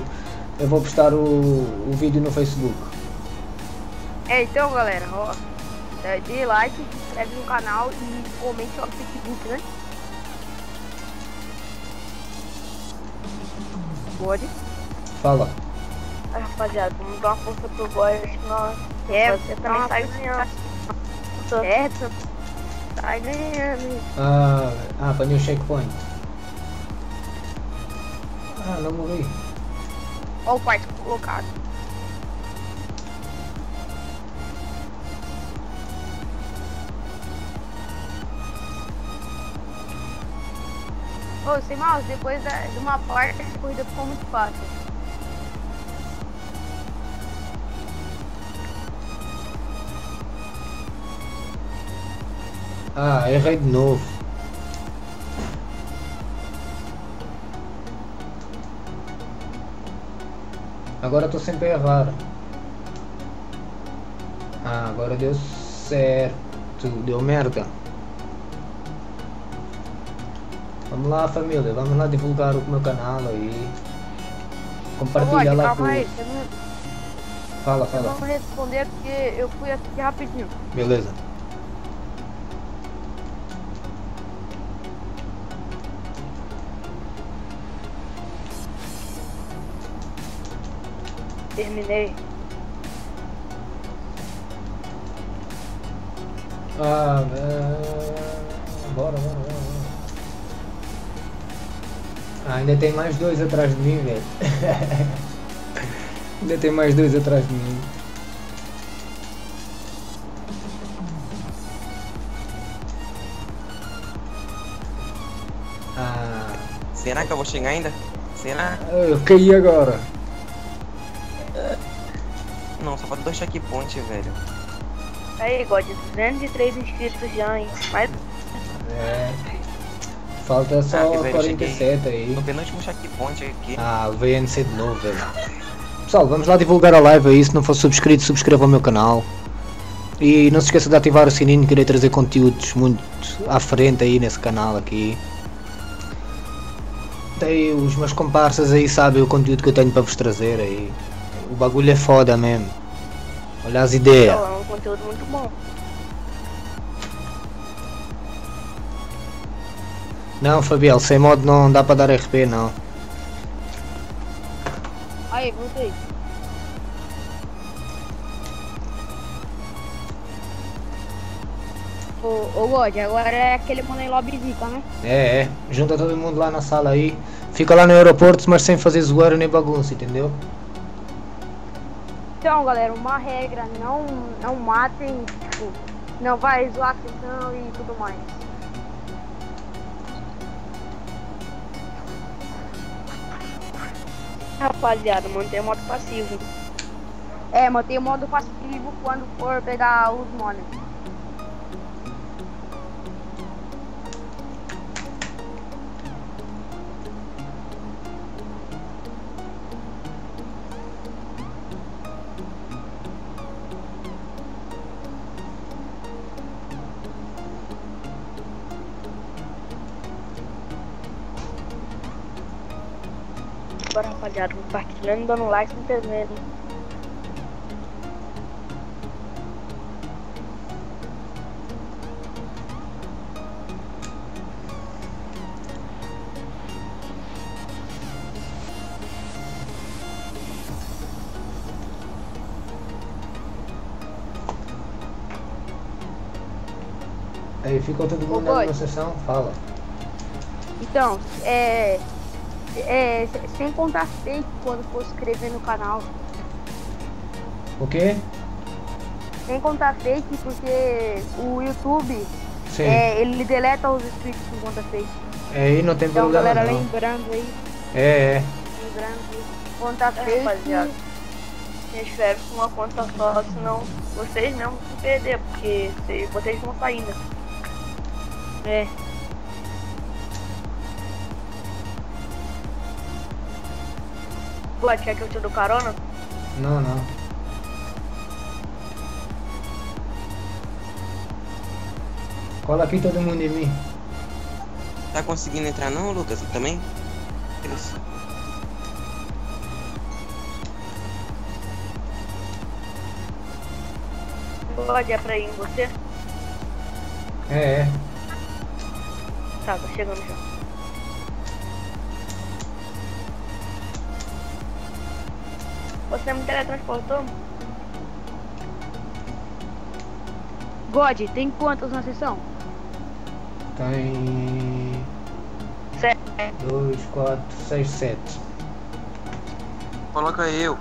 vídeo no Facebook. Então galera, ó, dê like, se inscreve no canal e comente no Facebook, né? Pode. Fala. Rapaziada, vamos dar uma força pro boy, senão Você também sai ganhando. Certo. Sai ganhando. Apanhei o checkpoint. Ah, não morri. Ó o quarto colocado. Ô, sem mouse, depois de uma parte a corrida ficou muito fácil. Ah, errei de novo. Agora estou sempre a errar. Ah, agora deu certo. Deu merda. Vamos lá, família. Vamos lá divulgar o meu canal aí. Compartilha lá calma com... aí, Fala, eu fala. não vou responder porque eu fui aqui rapidinho. Beleza. Terminei. Ah, bora. Ah, ainda tem mais dois atrás de mim, velho. Ainda tem mais dois atrás de mim. Ah, Será que eu vou chegar ainda? Será? eu caí agora. Não, só falta 2 checkpoints, velho. Aí, God, 203 inscritos já, hein? Mas É. Falta só Ah, velho, 47 aí. No penúltimo checkpoint aqui. Ah, o VNC de novo, velho. Pessoal, vamos lá divulgar a live aí. Se não for subscrito, subscreva o meu canal. E não se esqueça de ativar o sininho, querer trazer conteúdos muito à frente aí nesse canal aqui. Daí os meus comparsas aí sabem o conteúdo que eu tenho para vos trazer aí. O bagulho é foda mesmo. Olha as ideias. é um conteúdo muito bom. Não, Fabiel, sem modo não dá para dar RP não. Aí, voltei. Ô God, agora é aquele mundo em lobby zica, né? É. Junta todo mundo lá na sala aí. Fica lá no aeroporto, mas sem fazer zoeira nem bagunça, entendeu? Então, galera, uma regra, não matem, tipo, não vai zoar a sessão e tudo mais. Rapaziada, mantenha o modo passivo. É, mantém o modo passivo quando for pegar os monos. Bora, rapaziada, compartilhando, dando like, se inscrevendo. Aí ficou todo mundo Ô, na God. mesma sessão? Fala. Então, sem contar fake quando for se inscrever no canal. O quê? Sem contar fake porque o YouTube, Sim. ele deleta os inscritos com conta fake. É, aí não tem Então, problema galera, não. lembrando aí, conta fake. Rapaziada, se inscreve com uma conta só, senão vocês mesmo vão perder, porque vocês vão sair, né? É. God, quer que eu te dou carona? Não. Cola aqui todo mundo em mim. Tá conseguindo entrar não, Lucas? Também? Isso. God, é pra ir em você? É. Tá, tô chegando já. Você me teletransportou? God, tem quantos na sessão? Tem... 7. 2, 4, 6, 7. Coloca eu.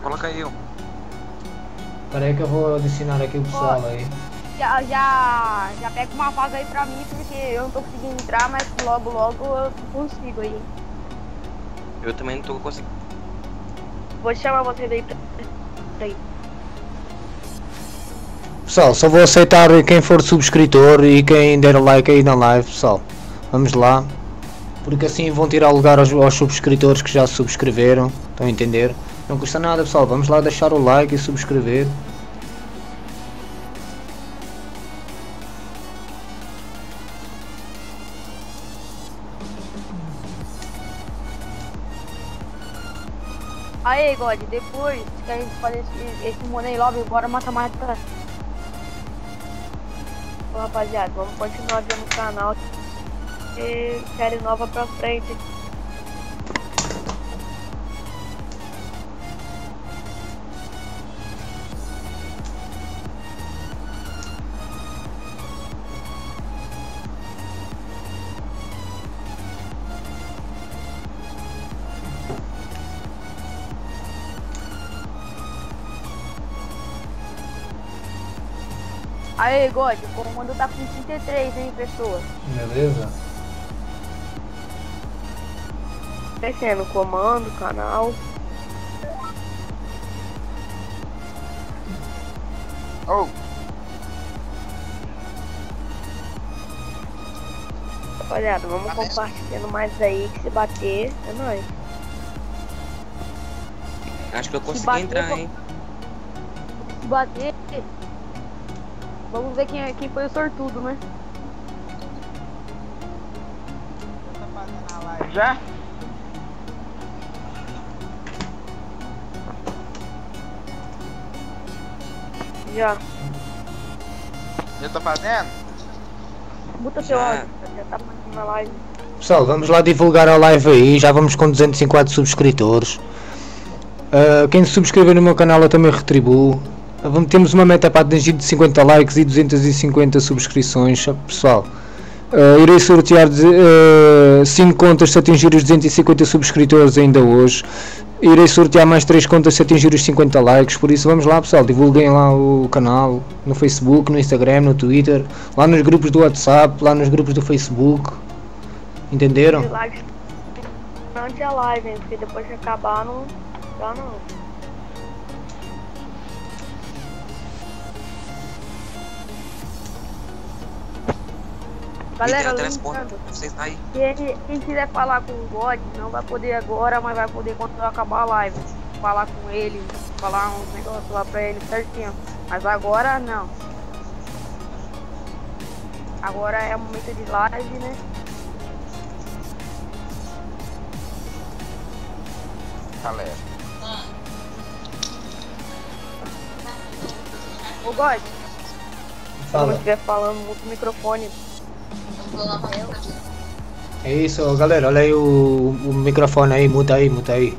Espera aí que eu vou adicionar aqui o pessoal aí. Já pega uma vaga aí pra mim, porque eu não tô conseguindo entrar, mas logo eu consigo aí. Eu também não tô conseguindo. Vou chamar vocês aí pra aí. Pessoal, só vou aceitar quem for subscritor e quem der like aí na live, pessoal. Vamos lá. Porque assim vão tirar lugar aos subscritores que já se subscreveram. Estão a entender? Não custa nada, pessoal. Vamos lá deixar o like e subscrever. Aí, God, depois que a gente fazer esse Money Lobby, bora matar mais pra... Bom, rapaziada, vamos continuar vendo o canal e série nova pra frente. Aí, God, o comando tá com 33, hein, pessoas? Beleza? Crescendo, comando, canal. Oh, Rapaziada, vamos compartilhando mais aí, que se bater, é nóis. Acho que eu consegui bater, entrar, pô. hein? Se bater... Vamos ver quem foi o sortudo, né? tá fazendo a live já? Já. Já tá fazendo? Muta seu Já. áudio, já tá fazendo a live. Pessoal, vamos lá divulgar a live aí. Já vamos com 204 subscritores. Quem se subscrever no meu canal eu também retribuo. Temos uma meta para atingir de 50 likes e 250 subscrições, pessoal. Irei sortear 5 contas se atingir os 250 subscritores ainda hoje. Irei sortear mais 3 contas se atingir os 50 likes. Por isso vamos lá, pessoal, divulguem lá o canal no Facebook, no Instagram, no Twitter, lá nos grupos do WhatsApp, lá nos grupos do Facebook. Entenderam? De live durante a live, hein, porque depois que acabar não dá não. Galera, Me transporta lembrando, pra vocês aí. quem quiser falar com o God, não vai poder agora, mas vai poder quando acabar a live. Falar com ele, falar uns negócios lá pra ele certinho. Mas agora não. Agora é momento de live, né? Galera. Ô God, Se não estiver falando muito no microfone. É isso, galera, olha aí o microfone aí, muta aí, muta aí.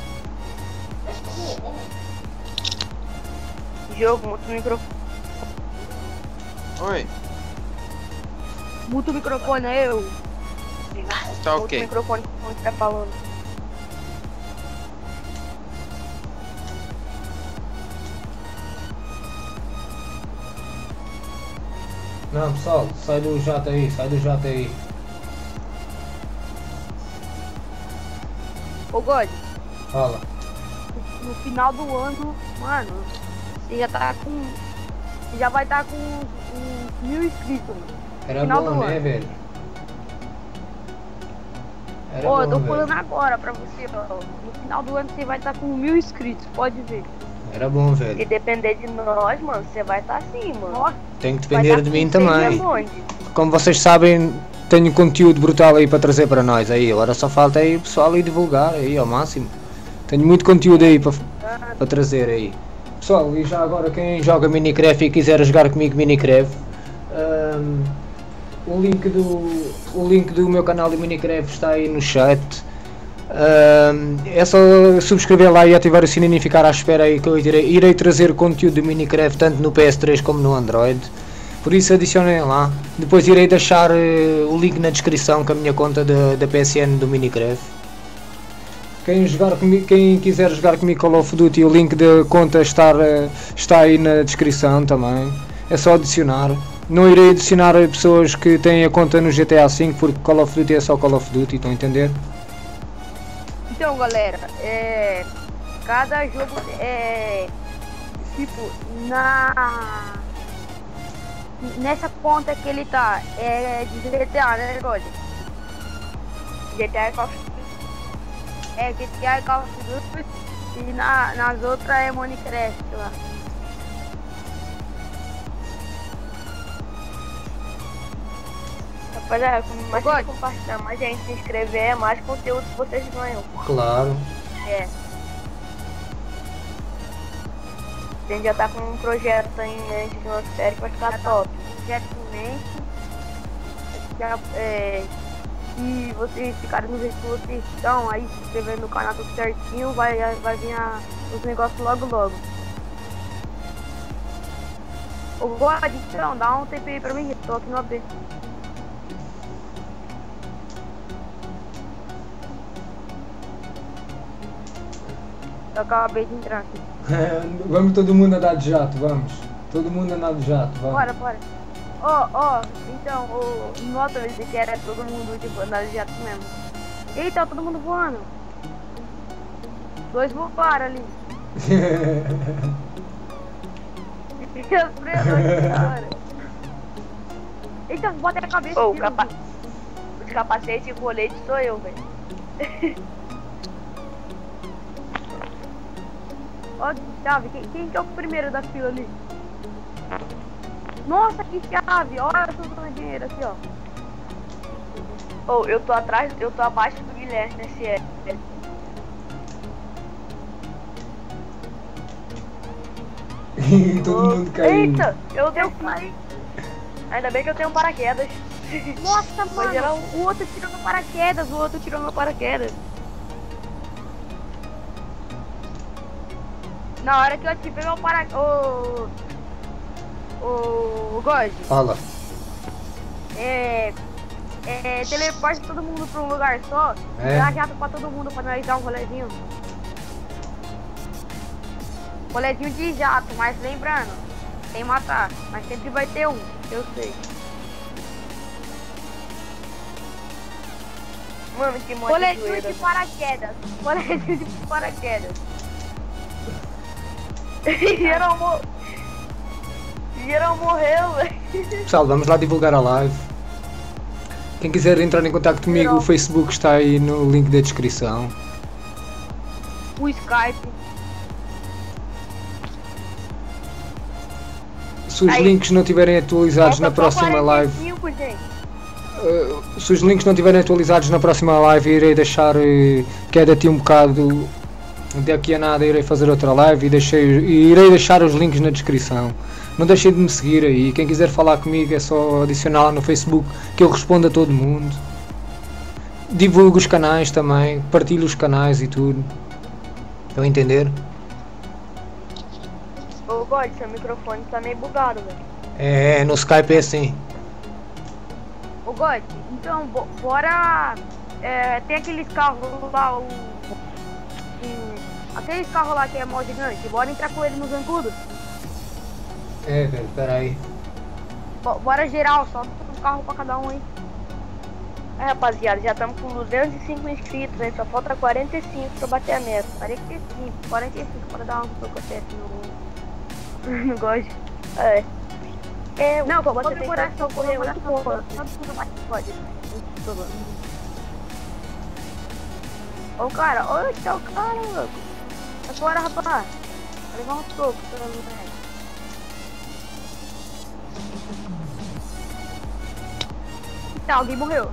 Jogo, muito no microfone. Oi, muta o microfone aí, eu. tá Muito no ok. microfone quando estiver falando. Não, pessoal, sai do jato aí, sai do jato aí. Ô God, Fala. no final do ano, mano, você já tá com. Você já vai estar com uns 1000 inscritos, mano. Era Final bom, do né, ano. velho? Era Ô, eu tô bom, falando velho. agora pra você, ó. No final do ano você vai estar com 1000 inscritos, pode ver. Era bom, Se velho. depender de nós, mano, você vai estar assim, mano. Ó, Tem que Vai depender tá de com mim 100 também. segundos. Como vocês sabem, tenho conteúdo brutal aí para trazer para nós aí. Agora só falta aí o pessoal aí divulgar aí ao máximo. Tenho muito conteúdo aí para trazer aí. Pessoal, e já agora quem joga Minecraft e quiser jogar comigo Minecraft, o link do meu canal de Minecraft está aí no chat. É só subscrever lá e ativar o sininho e ficar à espera aí que eu irei trazer conteúdo de Minecraft tanto no PS3 como no Android. Por isso adicionem lá. Depois irei deixar o link na descrição com a minha conta da PSN do Minecraft. Quem quiser jogar comigo Call of Duty, o link da conta está aí na descrição também. É só adicionar. Não irei adicionar pessoas que têm a conta no GTA V porque Call of Duty é só Call of Duty, estão a entender? então, galera, cada jogo tipo nessa conta que ele tá, é de GTA, né, God? GTA é Call of Duty. É GTA e Call of Duty e nas outras é Minecraft lá. Rapaziada, como mais God. gente compartilhar, mais gente se inscrever, mais conteúdo vocês ganham. Claro. É. A gente já tá com um projeto em mente de uma série que vai ficar top. Projeto em mente. Já, e vocês ficarem no jeito que vocês estão, aí se inscrevendo no canal tudo certinho, vai vir os negócios logo logo. Ô God, então, dá um TP aí pra mim, tô aqui no AB. Eu acabei de entrar aqui. Vamos todo mundo andar de jato, vamos. Todo mundo andar de jato, vamos. Bora. Então, nota ele que era todo mundo tipo andar de jato mesmo. Eita, todo mundo voando. 2 voaram ali. Fica preso aqui, cara. Eita, bota a cabeça. Ô, tira, os capacetes e colete sou eu, velho. Ó, chave, quem que é o primeiro da fila ali? Nossa, que chave! Olha o dinheiro aqui, ó. Ô, eu tô abaixo do Guilherme nesse L. Todo mundo caiu. Eita, eu desci. Ainda bem que eu tenho um paraquedas. Nossa, Foi geral. mano, o outro tirou meu paraquedas, Na hora que eu ativei meu paraquedas... Ô, God, Fala. teleporta todo mundo pra um lugar só, dá jato pra todo mundo pra nós dar um rolezinho. Rolezinho de jato, mas lembrando, sem matar, mas sempre vai ter um, eu sei. Mano, que moto Rolezinho de paraquedas. Geral morreu, velho. Pessoal, vamos lá divulgar a live. Quem quiser entrar em contato comigo, o Facebook está aí no link da descrição. O Skype. Se os links não estiverem atualizados na próxima live, se os links não estiverem atualizados na próxima live, irei deixar que é daqui um bocado, daqui a nada irei fazer outra live e irei deixar os links na descrição. Não deixem de me seguir aí. Quem quiser falar comigo é só adicionar lá no Facebook, que eu respondo a todo mundo. Divulgo os canais também, partilho os canais e tudo. Estão a entender? Ô, God, seu microfone tá meio bugado, velho. É, no Skype é assim. Ô God, então bora. Tem aqueles carros lá, aqueles carros lá que é mó gigante, bora entrar com ele no zancudo. É, velho, peraí. Bora geral, só um carro pra cada um aí. Rapaziada, já estamos com 205 inscritos, hein? Só falta 45 pra bater a meta. 45, bora dar um pouco até no God. Não, pô, você tem que correr muito pouco. Pode. Ô cara, olha o cara, louco. Agora, rapaz. Vai levar um soco, pelo menos. Tá, alguém morreu.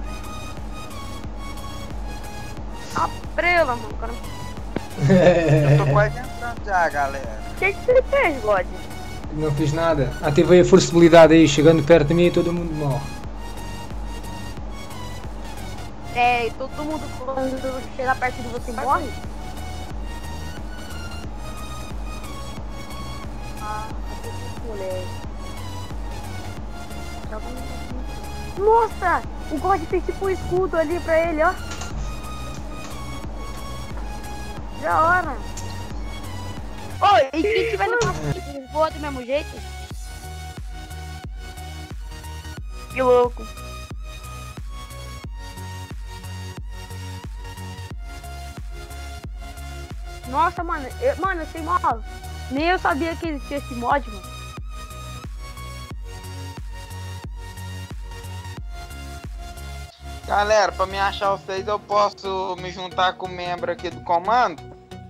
Tá prela, mano. Cara. Eu tô quase entrando já, galera. O que você fez, God? Não fiz nada. Ativei a forçabilidade aí, chegando perto de mim e todo mundo morre. Todo mundo quando chegar perto de você morre? Moleque. Nossa! O God tem tipo um escudo ali pra ele, ó. Da hora. E quem tiver no papo, voa do mesmo jeito? Que louco. Nossa, mano, eu sei mal. Nem eu sabia que existia esse mod, mano. Galera, pra me achar vocês, eu posso me juntar com o membro aqui do comando?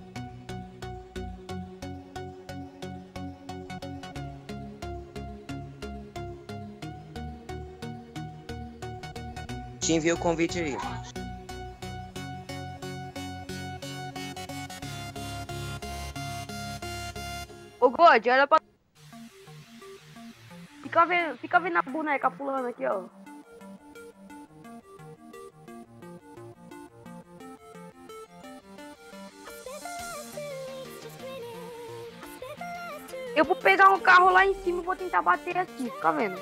Te envio o convite aí. Ô God, olha pra. Fica vendo a boneca pulando aqui, ó. Eu vou pegar um carro lá em cima e vou tentar bater aqui, fica vendo?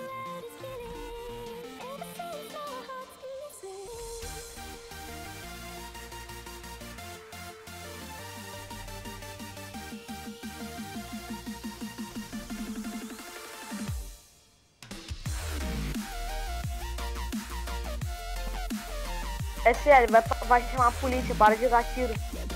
É sério, vai chamar a polícia, para de dar tiro.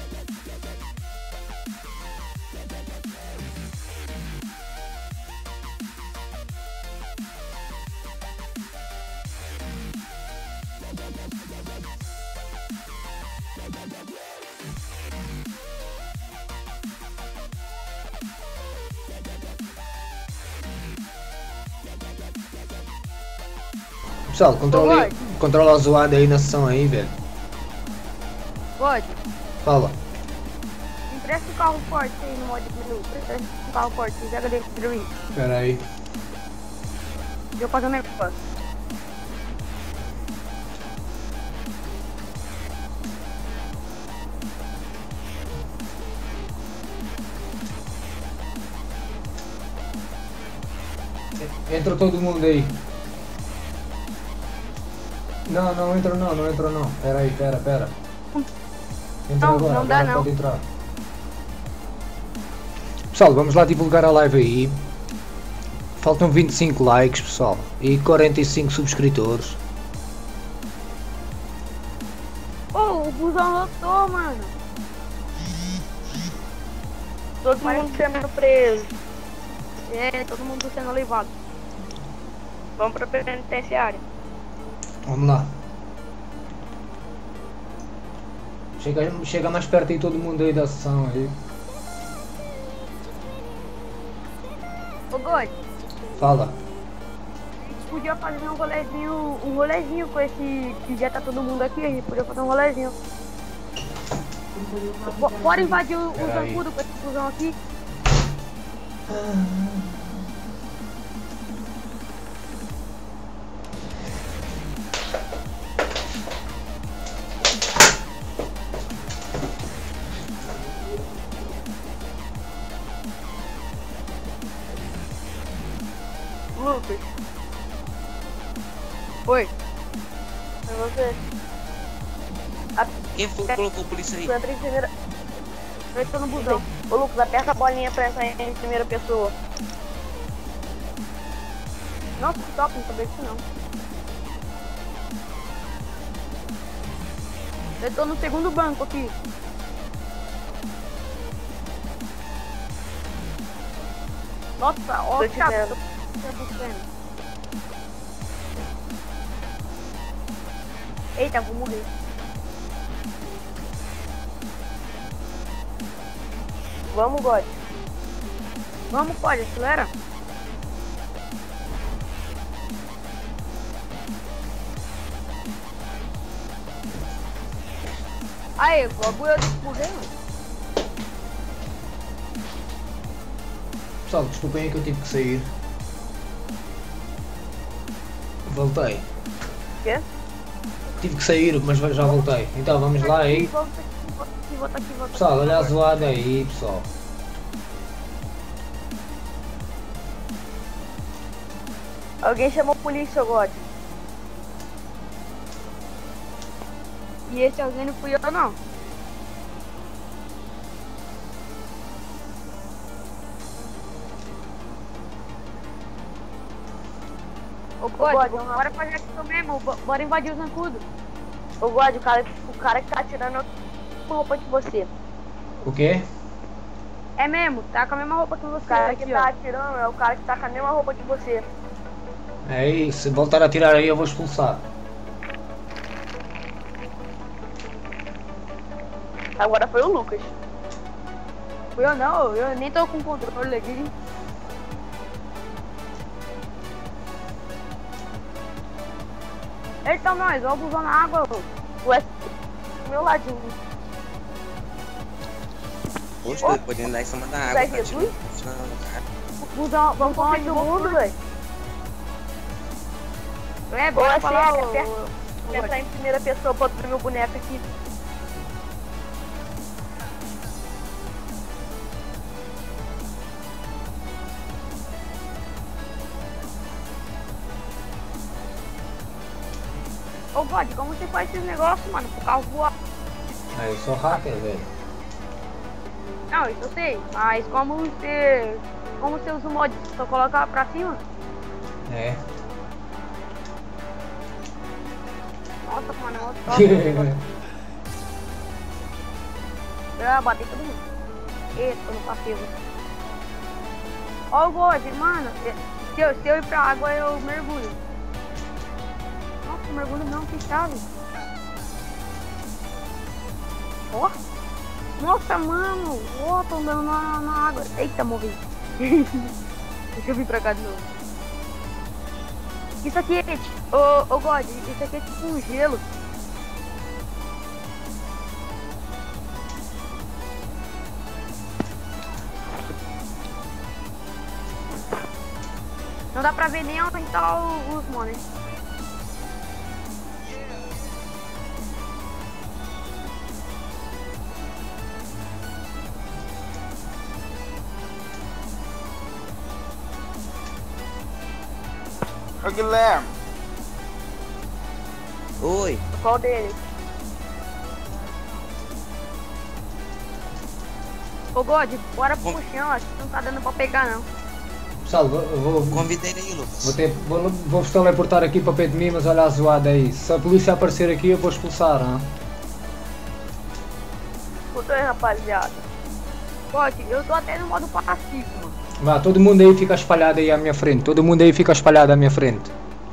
Pessoal, controla a zoada aí na sessão aí, velho. God, Fala. empresta o carro forte aí no modo de menu. Empresta o carro forte, joga dentro pra mim. Pera aí. Deixa eu fazer um negócio. Entra todo mundo aí. Não entra não. Pera aí, pera. Entra Não, agora, não dá, agora não. pode entrar. Pessoal, vamos lá divulgar a live aí. Faltam 25 likes, pessoal. E 45 subscritores. Ô, o busão lotou, mano. Todo mundo sendo preso. É, todo mundo sendo levado. Vamos pra penitenciária. Vamos lá. Chega mais perto aí todo mundo aí da sessão aí. Ô, God, Fala. a gente podia fazer um rolezinho com esse... Que já tá todo mundo aqui, a gente podia fazer um rolezinho. Bora invadir o Peraí. Zancudo com esse busão aqui. Lucas, Oi. é você. Quem foi que colocou a polícia aí? Tu entra em primeira... Eu tô no busão. Ô Lucas, aperta a bolinha pra entrar em primeira pessoa. Nossa, top, não sabia disso não. Eu tô no segundo banco aqui. Nossa, ó, Tô te chato. vendo. Tô acontecendo. Eita, vou morrer. Vamos, God. Vamos, pode, acelera. Aí, logo eu morrer, mano. Pessoal, desculpem aí que eu tive que sair. Voltei. Quê? Tive que sair, mas já voltei. Então vamos lá aí. Volta aqui, volta aqui, volta aqui. Pessoal, olha a zoada aí, pessoal. Alguém chamou a polícia, God. E esse alguém não fui eu, não. Ô, God, bora fazer aqui mesmo. Bora invadir o Zancudo. Ô God, o cara que tá atirando é a roupa de você. O quê? É mesmo, tá com a mesma roupa que você. O cara aqui, que ó. tá atirando é o cara que tá com a mesma roupa que você. É isso, se voltar a tirar aí eu vou expulsar. Agora foi o Lucas. Fui eu não, eu nem tô com controle aqui. Eita, nós, vamos usando água. O S do meu ladinho. Poxa, tô podendo dar em cima da água. Vai, Tá Jesus? Vamos falar do mundo, velho. É, Ô, bora assim, falar quer entrar em primeira pessoa pra ver meu boneco aqui. Ô, God, como você faz esses negócios, mano, pro carro voar? Ah, eu sou hacker, velho. Não, isso eu sei, mas como você usa o mod? Você só coloca pra cima? É. Nossa, mano, eu top. Eu bati todo mundo. Eita, tô no passivo. Ó o God, mano, se eu ir pra água, eu mergulho. Nossa, mergulho não, que chave. Ó. Nossa, mano. Ó, tô andando na água. Eita, morri. Deixa eu vir pra cá de novo. Isso aqui é, ô God, isso aqui é tipo um gelo. Não dá pra ver nem onde tá os mones. Ô Guilherme, Oi. Qual deles? Ô God, bora pro chão, acho que não tá dando pra pegar não. Pessoal, eu vou Convida ele aí, Lucas. vou teleportar aqui para perto de mim, mas olha a zoada aí. Se a polícia aparecer aqui, eu vou expulsar, hein? Escuta aí, rapaziada. God, eu tô até no modo passivo, mano. Vá, todo mundo aí fica espalhado aí à minha frente. Todo mundo aí fica espalhado à minha frente.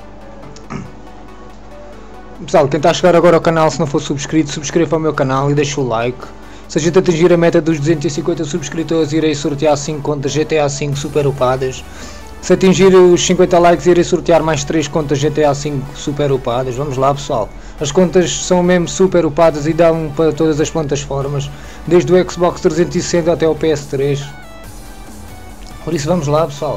Pessoal, quem está a chegar agora ao canal, se não for subscrito, subscreva ao meu canal e deixa o like. Se a gente atingir a meta dos 250 subscritores, irei sortear 5 contas GTA V super upadas. Se atingir os 50 likes, irei sortear mais 3 contas GTA V super upadas. Vamos lá, pessoal. As contas são mesmo super upadas e dão para todas as plataformas, desde o Xbox 360 até o PS3. Por isso, vamos lá, pessoal.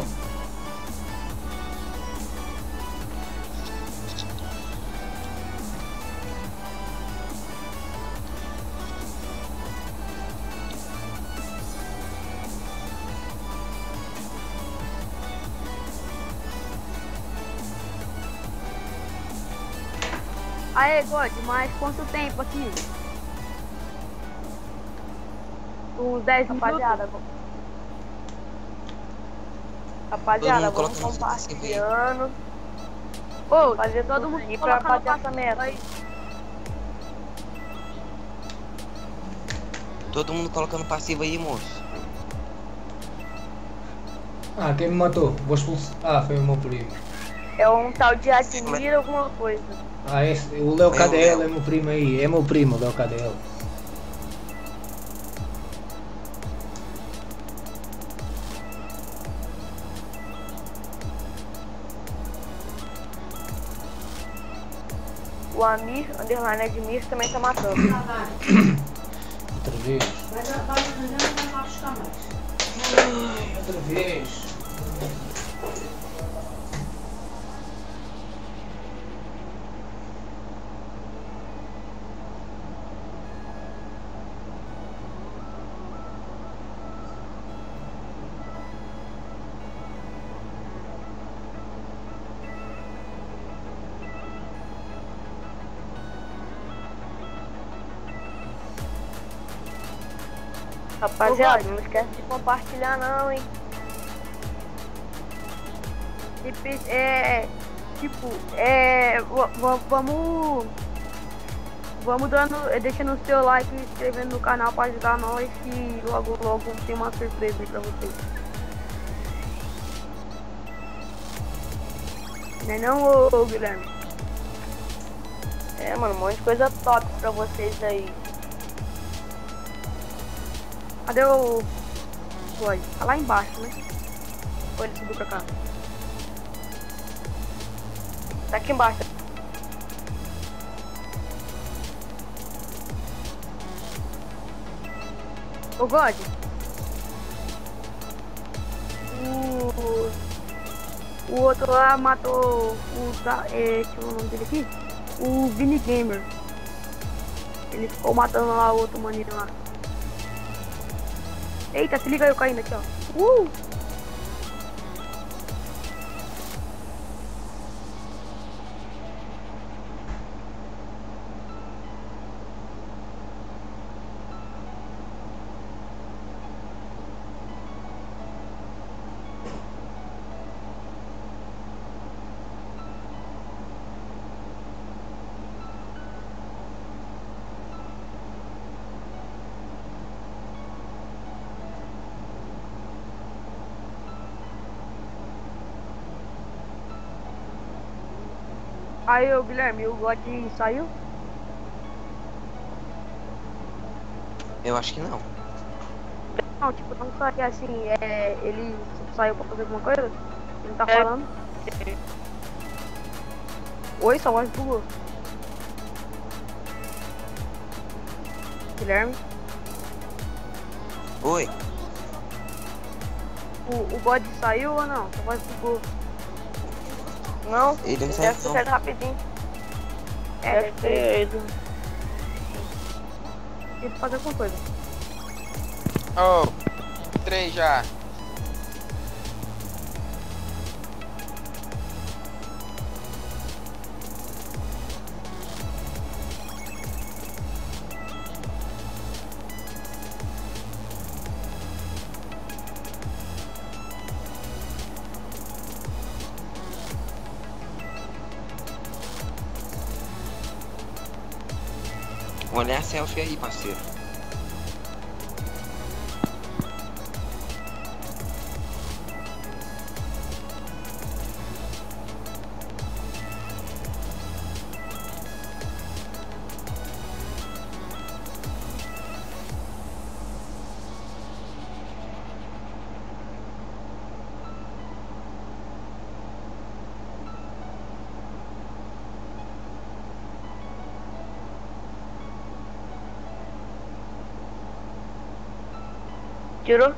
Aê, God, mas quanto tempo aqui? Uns 10 minutos? Rapaziada, Todo mundo vamos colocando compartilhando. Ô, Fazer todo tudo mundo aqui pra colocando bater essa meta. aí. Todo mundo colocando passivo aí, moço. Ah, quem me matou? Vou expulsar. Ah, foi o meu primo. É um tal de Admir alguma coisa. Ah, esse, o Léo Foi o KDL Léo. é meu primo aí. É meu primo, o Léo KDL. O Amir, underline Admir, também tá matando. Outra vez. Ai, outra vez. Rapaziada, não esquece de compartilhar não, hein? Vamos dando, deixando o seu like e se inscrevendo no canal pra ajudar nós, que logo tem uma surpresa aí pra vocês. Não é não, ô Guilherme? É, mano, um monte de coisa top pra vocês aí. Cadê o... God? Tá lá embaixo, né? Ou ele subiu pra cá? Tá aqui embaixo. Ô God. O outro lá matou o... deixa eu ver o nome dele aqui. O Vini Gamer. Ele ficou matando lá o outro maninho lá. Eita, se liga eu caindo aqui, ó. Aí, ô Guilherme, o God saiu? Eu acho que não. Não, tipo, não só que assim, ele saiu pra fazer alguma coisa? Ele não tá falando? Oi, só voz bugou. Guilherme? Oi. O God saiu ou não? Só voz bugou. Não, Ele deve saiu, ter não. saído rapidinho. Deve Deve ter ido. Tem que fazer alguma coisa. Ô, 3 já. Olha a selfie aí, parceiro. Tirou?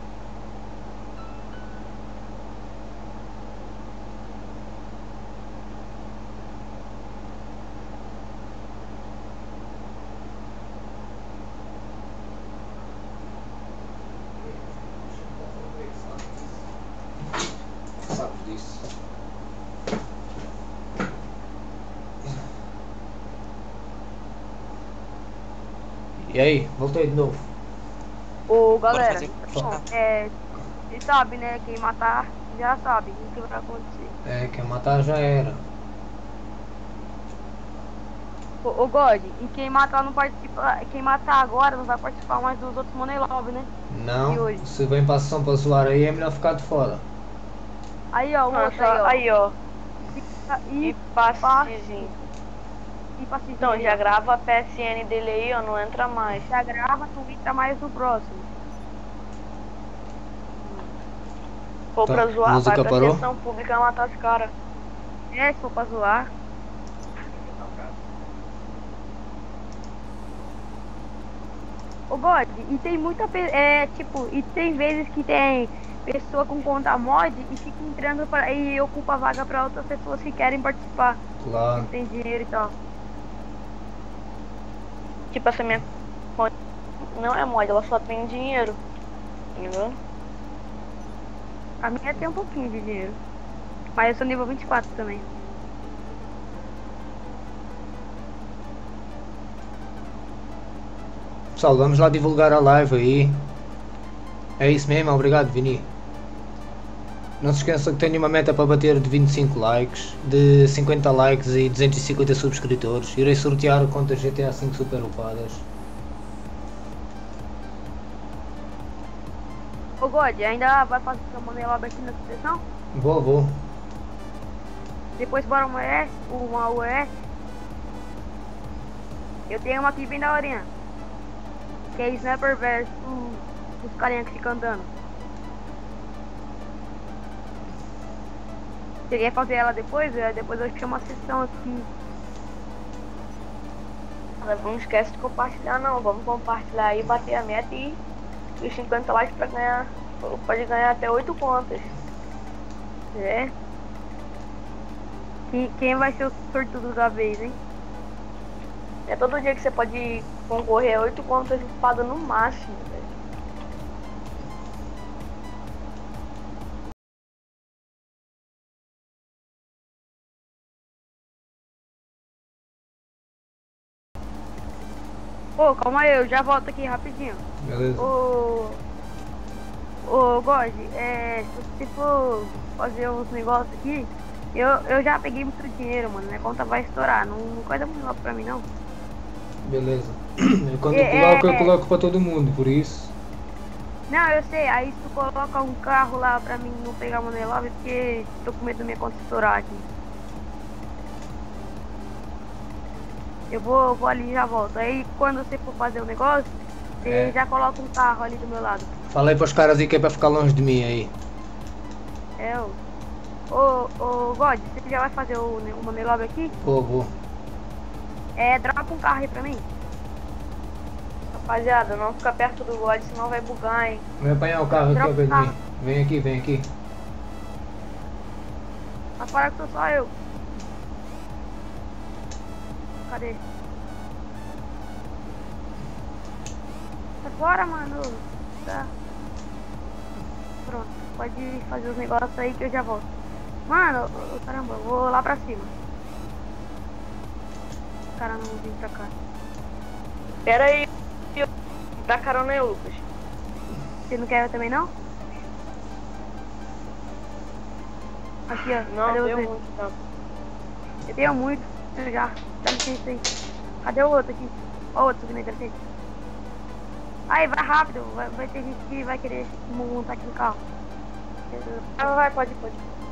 Sabe disso. E aí, voltei de novo. Ô, Bora galera, fazer- bom, você sabe, né? Quem matar já sabe o que vai acontecer. É, quem matar já era. Ô God, e quem matar não participa. Quem matar agora não vai participar mais dos outros Money Love, né? E Não, hoje? se vem pra ação pra zoar aí, é melhor ficar de fora. Aí, ó, o outro aí, ó. Aí, ó. E E passezinho. paciência. Então, já grava a PSN dele aí, ó. Não entra mais. Já grava, não entra mais no próximo. Se for Tá, pra zoar, música vai pra parou? sessão pública matar os caras. Se for pra zoar. Ô God, e tem muita tipo, e tem vezes que tem pessoa com conta mod e fica entrando e ocupa a vaga pra outras pessoas que querem participar. Claro. Não tem dinheiro e tal. Tipo, essa minha conta não é mod, ela só tem dinheiro. Entendeu? A minha tem um pouquinho de dinheiro. Mas eu sou nível 24 também. Pessoal, vamos lá divulgar a live aí. É isso mesmo, obrigado Vini. Não se esqueçam que tenho uma meta para bater de 25 likes, de 50 likes e 250 subscritores. Irei sortear contas GTA 5 super upadas. Ô God, ainda vai fazer o Money Lab aqui na sessão? Vou. Depois bora uma US. Eu tenho uma aqui bem daorinha. Que é Sniper versus Os carinha que ficam andando. Você quer fazer ela depois? Depois eu chamo a sessão aqui. Não esquece de compartilhar não. Vamos compartilhar aí, bater a meta e os 50 likes pra ganhar. Pode ganhar até 8 contas. É. Quem vai ser o sortudo da vez, hein? É todo dia que você pode concorrer a 8 contas de espada no máximo, velho. Ô, calma aí, eu já volto aqui rapidinho. Beleza. Ô, God, se você for fazer uns negócios aqui, eu já peguei muito dinheiro, mano. Minha conta vai estourar. Não coisa muito nova pra mim, não. Beleza. Quando eu coloco pra todo mundo, por isso. Não, eu sei. Aí se tu coloca um carro lá pra mim não pegar uma Love, porque tô com medo da minha conta estourar aqui. Eu vou ali e já volto. Aí quando você for fazer o negócio, você já coloca um carro ali do meu lado. Falei para os caras aí que é para ficar longe de mim aí. Ô, God, você já vai fazer uma Melob aqui? Vou. Dropa um carro aí pra mim. Rapaziada, não fica perto do God, senão vai bugar, hein. Vem apanhar o carro aqui ao pé de mim. Vem aqui. Mas para que sou só eu. Cadê? Sai fora, mano. Tá. Pronto, pode fazer os negócios aí que eu já volto. Mano, caramba, eu vou lá pra cima. Os caras não vêm pra cá. Pera aí, dá carona aí, Lucas. Você não quer também, não? Aqui, ó. Não, cadê deu você? muito, não. Eu tenho muito, já. Dá licença aí. Cadê o outro aqui? Ó o outro subindo aí, dá licença. Aí, vai rápido. Vai ter gente que vai querer montar aqui no carro. Vai, pode. Vou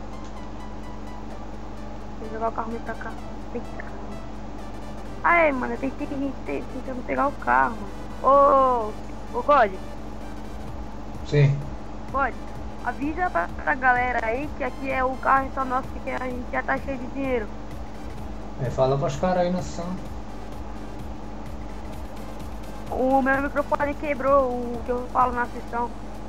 jogar o carro meio pra cá. Eita, aí, mano, tem gente tentando pegar o carro, mano. Ô, God. Sim. God, avisa pra galera aí que aqui é o carro só nosso, porque a gente já tá cheio de dinheiro. Fala para os caras aí na sessão. O meu microfone quebrou, o que eu falo na sessão.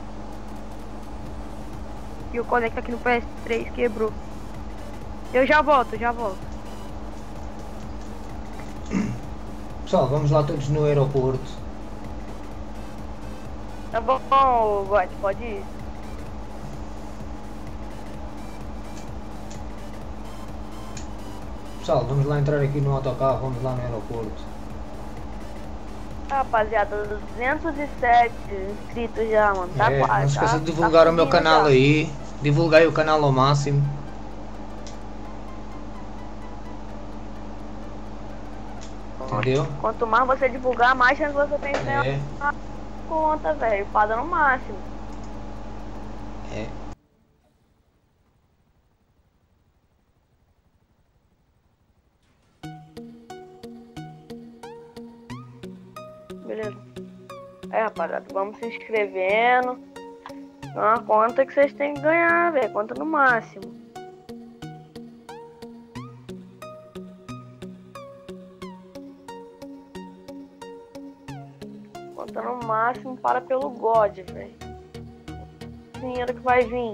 E o conecta aqui no PS3 quebrou. Eu já volto. Pessoal, vamos lá todos no aeroporto. Tá bom, God, pode ir. Pessoal, vamos lá entrar aqui no autocarro, vamos lá no aeroporto. Rapaziada, 207 inscritos já, mano. Tá quase. Não esqueça de divulgar o meu canal já. aí. Divulguei o canal ao máximo. Entendeu? Quanto mais você divulgar, mais chance você tem de ganhar uma conta, velho. Fada no máximo. Beleza. Rapaziada, vamos se inscrevendo. É uma conta que vocês têm que ganhar, velho. Conta no máximo. Conta no máximo para pelo God, velho. Dinheiro que vai vir.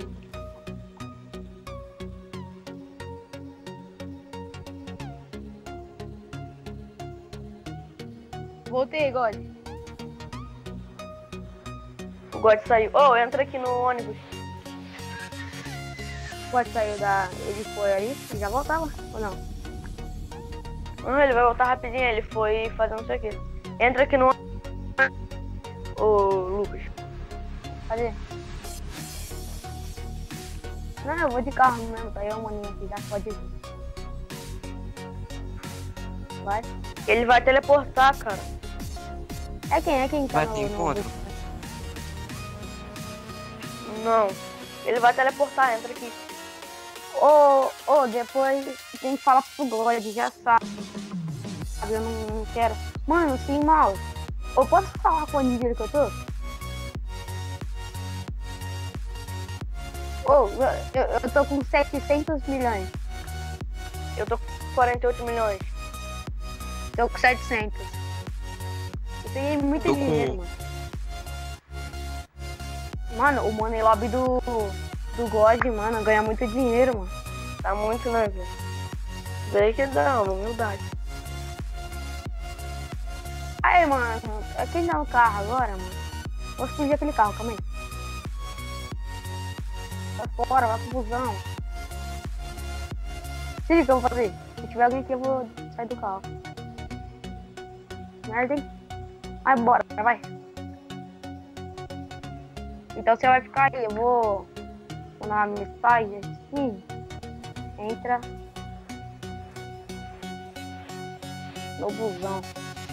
Voltei, God. O God saiu. Oh, entra aqui no ônibus. O God saiu ele foi ali e já voltava, ou não? Não, ele vai voltar rapidinho. Ele foi fazer não sei o que. Entra aqui no ônibus. Ô, Lucas. Cadê? Não, eu vou de carro mesmo, tá aí uma maninha aqui, já pode ir. Vai. Ele vai teleportar, cara. É quem tá Vai ter encontro. Não. Ele vai teleportar, entra aqui. Depois tem que falar pro God, já sabe. Eu não quero. Mano, sem mal. Eu posso falar com a nível que eu tô? Ô, eu tô com 700 milhões. Eu tô com 48 milhões. Tô com 700. Eu peguei muito Tô com- dinheiro, mano. Mano, o money lobby do God, mano, ganha muito dinheiro, mano. Tá muito, né, velho? Daí que dá, humildade. Aí, mano, quem tá no carro agora, mano? Vou explodir aquele carro, calma aí. Vai fora, vai pro busão. Se liga o que eu vou fazer. Se tiver alguém aqui, eu vou sair do carro. Merda, hein? Vai embora, vai. Então você vai ficar aí, eu vou na mensagem aqui. Entra no busão.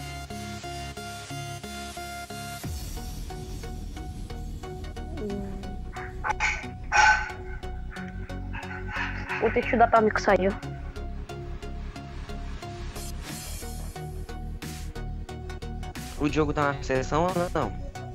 O tecido da Atômico saiu. O Diogo tá na sessão ou não?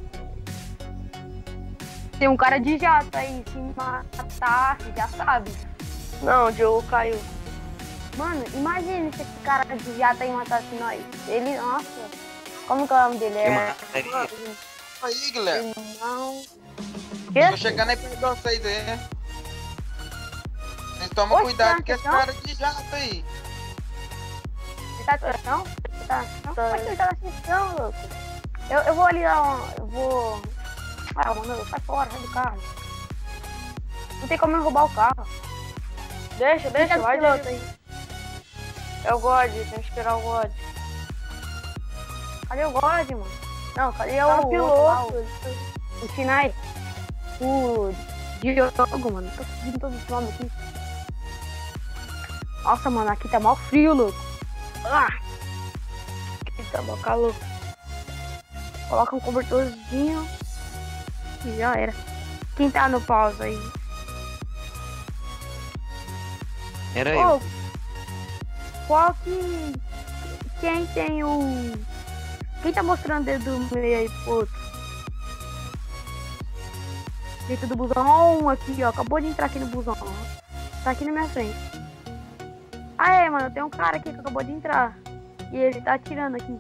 Tem um cara de jato aí, se matar, já sabe. Não, o Diogo caiu. Mano, imagina se esse cara de jato aí matasse nós. Ele, nossa, como que é o nome dele? Eu É... mataria. Aí, Guilherme. Não. Tô chegando aí perto de vocês aí, né? Vocês tomam Oxe, cuidado tá com esse não? cara de jato aí. Você tá na sessão? Você tá na sessão? Como é que ele tá na sessão, louco? Eu vou ali dar eu vou... Ah, mano, sai fora, sai do carro. Não tem como eu roubar o carro. Deixa, Fica vai. do piloto aí. É o God, tem que esperar o God. Cadê o God, mano? Não, cadê Tá o no outro lá, piloto. o Sinai? O Diogo, mano. Tô seguindo todos os nomes aqui. Nossa, mano, aqui tá mal frio, louco. Ah! Aqui tá mó calor. Coloca um cobertorzinho e já era. Quem tá no pausa aí? Era eu. Ô, qual que... Quem tem o... Quem tá mostrando o dedo do meio aí pro outro? Dentro do busão. Ó, um aqui, ó. Acabou de entrar aqui no busão. Ó. Tá aqui na minha frente. Ah, é, mano. Tem um cara aqui que acabou de entrar. E ele tá atirando aqui.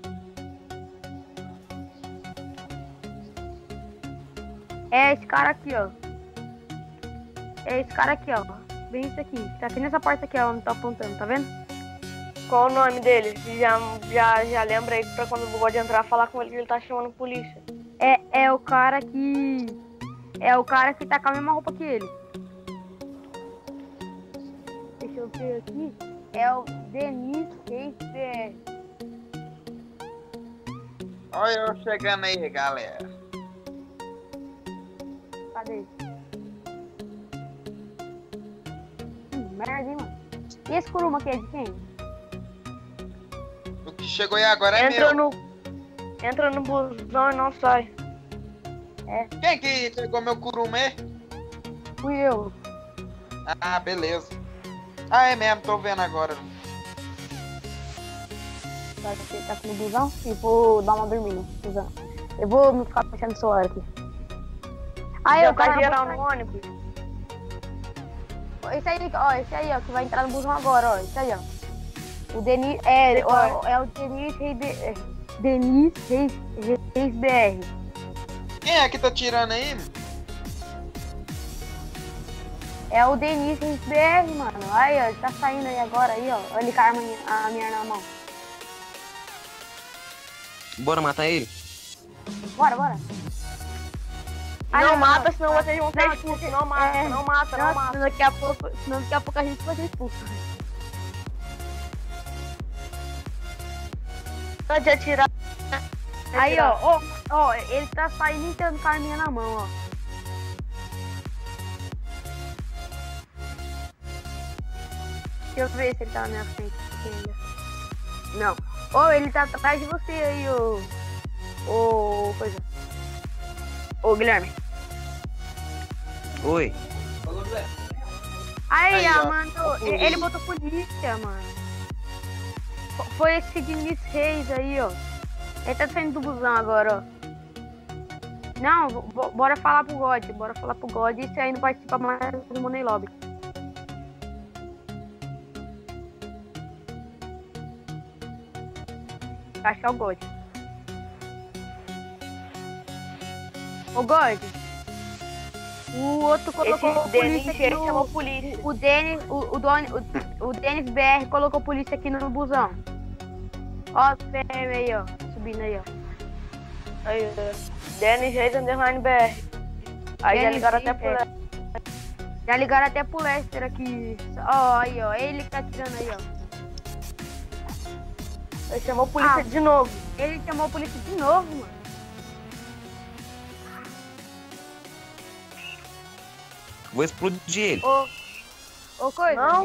É esse cara aqui, ó. É esse cara aqui, ó. Bem esse aqui. Tá aqui nessa parte aqui, ó. Onde tá apontando, tá vendo? Qual o nome dele? Já lembra aí pra quando o God entrar falar com ele que ele tá chamando a polícia. É o cara que... É o cara que tá com a mesma roupa que ele. Deixa eu ver aqui. É o Denis Reisberg. Olha eu chegando aí, galera. Cadê? Merda, hein, mano. E esse Kuruma aqui é de quem? O que chegou aí agora é meu. Entra no busão e não sai. Quem que chegou meu curumê? Fui eu. Ah, beleza. Ah, é mesmo, tô vendo agora. Você tá aqui no busão e vou dar uma dormida no busão. Eu vou me ficar puxando o celular aqui. Aí, Já o cara tá geral vai- no ônibus. Esse aí, ó, que vai entrar no busão agora, ó. Esse aí, ó. O Denis. É o Denis Reis BR. Quem é que tá tirando aí? É o Denis Reis BR, mano. Aí, ó, ele tá saindo aí agora, aí, ó. Ele com a minha na mão. Bora matar ele? Bora. Não mata, senão vocês vão ser Não, expulsos. Não mata, é. não mata, não mata. Senão daqui a pouco a gente vai ser expulso. Pode atirar. Aí, ó, ele tá saindo e entrando com a arminha na mão, ó. Deixa eu ver se ele tá na minha frente aqui ainda. Não. Ô, ele tá atrás de você aí, ô coisa. Ô, Guilherme. Oi. Aí, Aí, ó, mano, ele botou polícia, mano. Foi esse Diniz Reis aí, ó. Ele tá saindo do busão agora, ó. Não, bora falar pro God. Bora falar pro God e você aí não participa mais do Money Lobby. Acho que é o God. Ô God, o outro colocou a polícia aqui no... chamou polícia. O Denis BR colocou polícia aqui no busão. Ó, o PM aí, ó. Subindo aí, ó. Aí, Denis Reis underline BR. Aí já ligaram até pro Lester. Já ligaram até pro Lester aqui. Ó, aí, ó. Ele que tá tirando aí, ó. Ele chamou a polícia de novo. Ele chamou a polícia de novo, mano. Vou explodir ele. Ô, coisa. Não.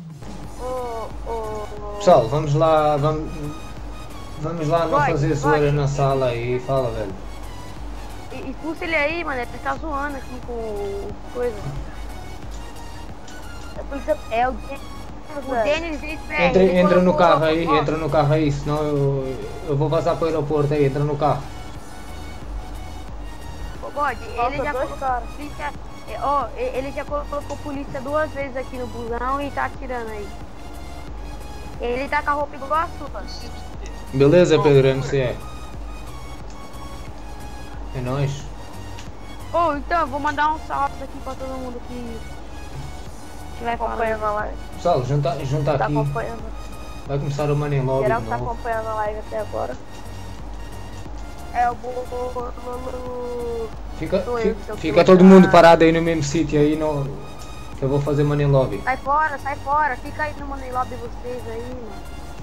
Pessoal, vamos lá não fazer zoeira na sala aí, fala, velho. Expulsa ele aí, mano, ele tá zoando aqui com coisa. É o Denis Entra no carro aí, senão eu vou vazar pro aeroporto aí, entra no carro. Ô, God, ele já colocou polícia. Ó, ele já colocou polícia 2 vezes aqui no busão e tá atirando aí. Ele tá com a roupa igual a sua. Beleza, Pedro MCE? É nóis. Então, eu vou mandar um salve aqui pra todo mundo que estiver acompanhando a live. Pessoal, junta Tá aqui. acompanhando. Vai começar o Money Lobby Geral de que tá novo. acompanhando a live até agora. eu vou... Fica todo mundo parado aí no mesmo sítio aí, que eu vou fazer Money Lobby. Sai fora. Fica aí no Money Lobby vocês aí, mano.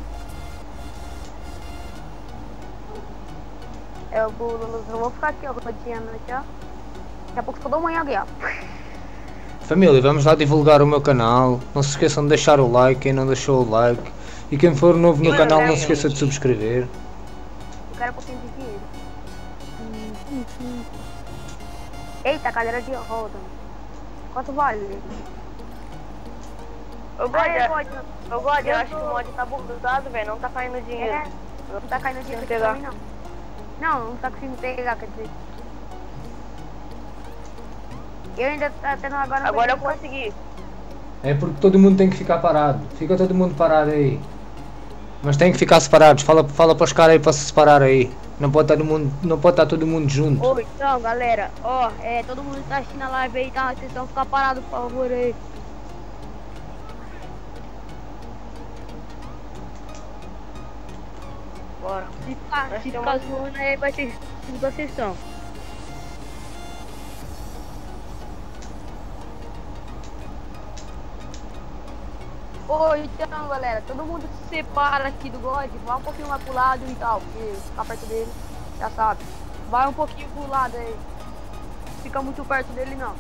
Eu vou ficar aqui, ó, rodeando aqui, ó. Daqui a pouco eu dou manhã alguém, ó. Família, vamos lá divulgar o meu canal. Não se esqueçam de deixar o like, quem não deixou o like. E quem for novo no canal, não se esqueça de subscrever. Eu quero um pouquinho de dinheiro. Eita, cadeira de roda. Quanto vale? Eu acho que o mod tá bugado, velho. Não tá caindo dinheiro. Não tá caindo dinheiro aqui pra mim, não. Não tá conseguindo pegar, quer dizer. Eu ainda tá tendo agora... Agora eu consegui. É porque todo mundo tem que ficar parado. Fica todo mundo parado aí. Mas tem que ficar separados. Fala para os caras aí para se separar aí. Não pode estar todo mundo junto. Então, galera, ó, todo mundo que tá assistindo a live aí, tá? Vocês vão ficar parados, por favor, aí. Bora. Se ficar zoando aí, vai ter segunda sessão. Então, galera, todo mundo se separa aqui do God, vai um pouquinho mais pro lado e tal, porque ficar perto dele, já sabe. Vai um pouquinho pro lado aí. Não fica muito perto dele, não.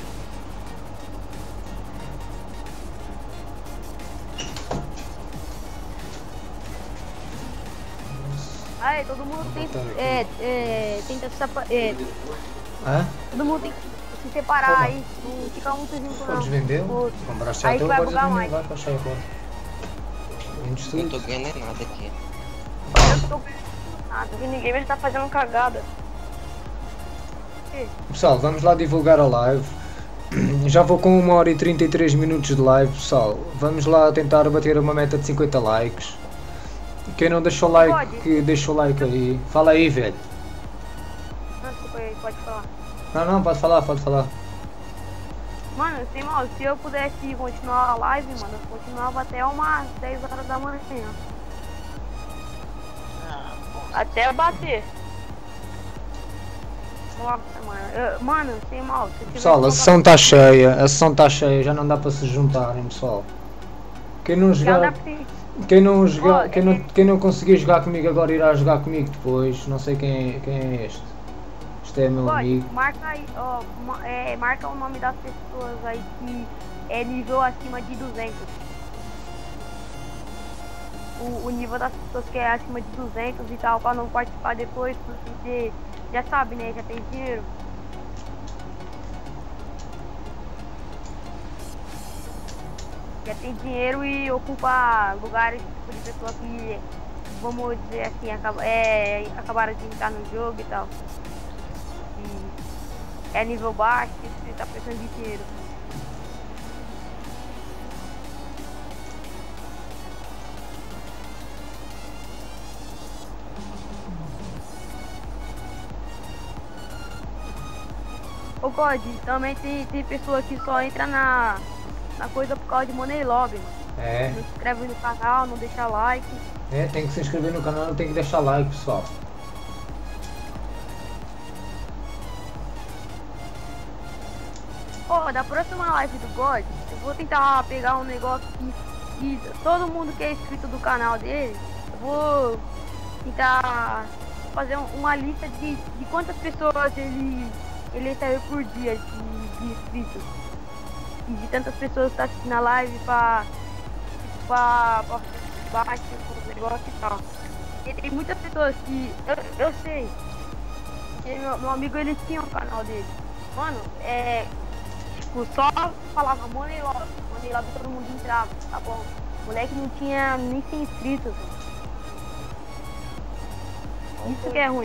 Aí, todo mundo tenta todo mundo tem que se separar aí, não fica muito junto não. Podes vender? Compraste aí já vai podes bugar vender, mais. vai para sair fora. Vendes Não tô tudo. ganhando nada aqui. Eu tô O Vinigamer tá fazendo cagada. Pessoal, vamos lá divulgar a live. Já vou com 1 hora e 33 minutos de live, pessoal. Vamos lá tentar bater uma meta de 50 likes. Quem não deixou like, deixa o like aí. Fala aí, velho. Não, desculpa aí, pode falar. Não, pode falar. Mano, sem mal, se eu pudesse continuar a live, mano, eu continuava até umas 10 horas da manhã. Até bater. Nossa, mano, sem mal. Se Pessoal, a sessão está cheia, já não dá para se juntarem, pessoal. Quem não jogar, quem não conseguir jogar comigo agora irá jogar comigo depois. Não sei quem é este. Este é meu amigo. Marca aí, ó, marca o nome das pessoas aí que é nível acima de 200. O nível das pessoas que é acima de 200 e tal, pra não participar depois, porque já sabe, né, já tem dinheiro. Já tem dinheiro e ocupa lugares tipo, de pessoas que, vamos dizer assim, acabaram de entrar no jogo e tal. é nível baixo, que você tá precisando de dinheiro. Ô God, também tem pessoa que só entra na coisa por causa de Money Lobby, mano. É, Não se inscreve no canal, não deixa like. tem que se inscrever no canal e tem que deixar like, pessoal. Ó, da próxima live do God, eu vou tentar pegar um negócio que todo mundo que é inscrito do canal dele, eu vou tentar fazer uma lista de quantas pessoas ele recebe por dia de inscritos. E de tantas pessoas que tá assistindo a live pra baixo o negócio e tal. E tem muitas pessoas que eu sei que meu amigo ele tinha um canal dele. Mano, tipo, só falava Money Lobby todo mundo entrava, tá bom? O moleque não tinha nem 100 inscritos. Isso que é ruim.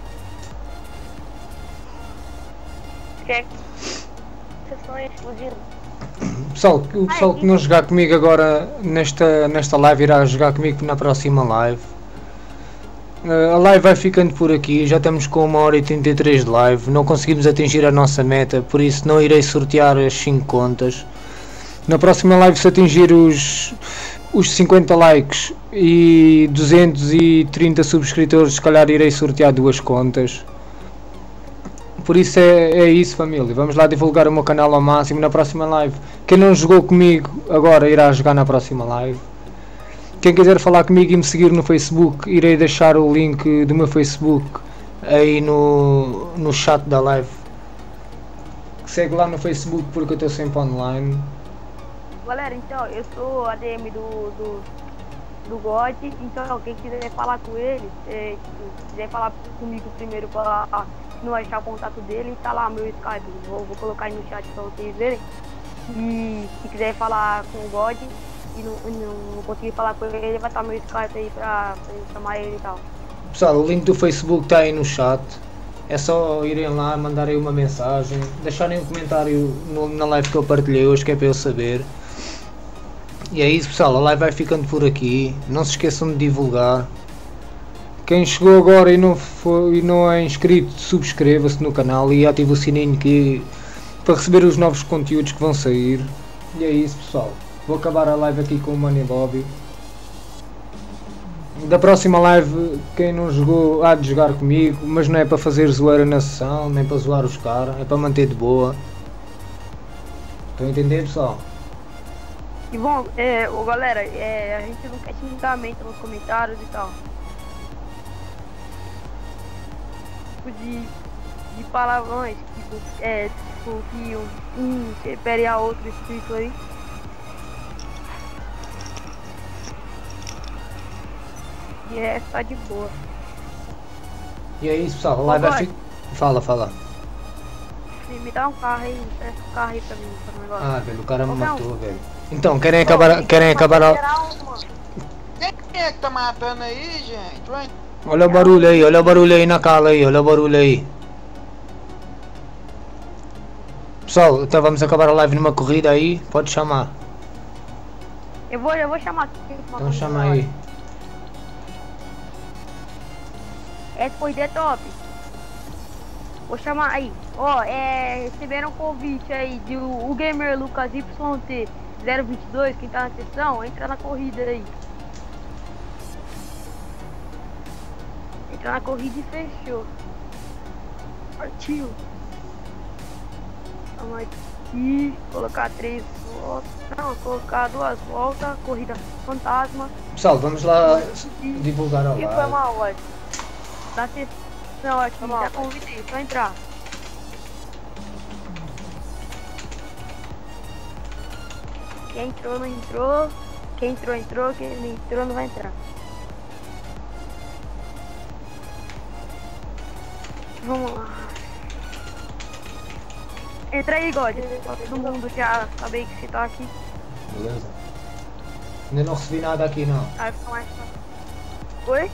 Vocês estão explodindo. Pessoal, o pessoal que não jogar comigo agora nesta live irá jogar comigo na próxima live. A live vai ficando por aqui, já estamos com 1h33 de live, não conseguimos atingir a nossa meta, por isso não irei sortear as 5 contas. Na próxima live, se atingir os 50 likes e 230 subscritores, se calhar irei sortear 2 contas. Por isso é isso, família, vamos lá divulgar o meu canal ao máximo na próxima live. Quem não jogou comigo agora irá jogar na próxima live. Quem quiser falar comigo e me seguir no Facebook, irei deixar o link do meu Facebook aí no chat da live. Segue lá no Facebook porque eu estou sempre online. Galera, então, eu sou ADM do God, então quem quiser falar com ele, se quiser falar comigo primeiro para não achar o contato dele, tá lá meu Skype, vou colocar aí no chat para vocês verem. E se quiser falar com o God e não conseguir falar com ele, vai estar meu Skype aí pra chamar ele e tal. Pessoal, o link do Facebook está aí no chat. É só irem lá, mandarem uma mensagem, deixarem um comentário na live que eu partilhei hoje, que é para eu saber. E é isso, pessoal, a live vai ficando por aqui. Não se esqueçam de divulgar. Quem chegou agora e não é inscrito, subscreva-se no canal e ative o sininho para receber os novos conteúdos que vão sair. E é isso, pessoal. Vou acabar a live aqui com o Money Lobby. Da próxima live, quem não jogou há de jogar comigo, mas não é para fazer zoeira na sessão, nem para zoar os caras, é para manter de boa. Estão a entender, pessoal? E bom, galera, a gente não quer xingamento nos comentários e tal. Tipo de palavrões, tipo que um se refere a outro escrito aí. E tá de boa. E é isso, pessoal, a live vai ficar... Fala. Me dá um carro aí, presta um carro aí pra mim, pra negócio. Ah, velho, o cara me matou, velho. Então, querem acabar a... Quem é que tá matando aí, gente? Ué? Olha o barulho aí na cala aí, olha o barulho aí. Pessoal, então vamos acabar a live numa corrida aí, pode chamar. Eu vou chamar aqui. Então chama aí. Essa corrida é top. Vou chamar aí. Ó, receberam um convite aí de o gamer Lucas YT 022, quem tá na sessão, entra na corrida aí. Entra na corrida e fechou. Partiu. Vamos aqui, colocar 3 voltas. Não, colocar 2 voltas, corrida fantasma. Pessoal, vamos lá divulgar a E foi live. uma hora. Da sessão aqui, já convidei pra entrar. Quem entrou, não entrou. Quem entrou, quem não entrou, não vai entrar. Vamos lá. Entra aí, God. Pra todo mundo já saber que você tá aqui. Beleza. Ainda não recebi nada aqui não. Aí fica mais fácil. Oi?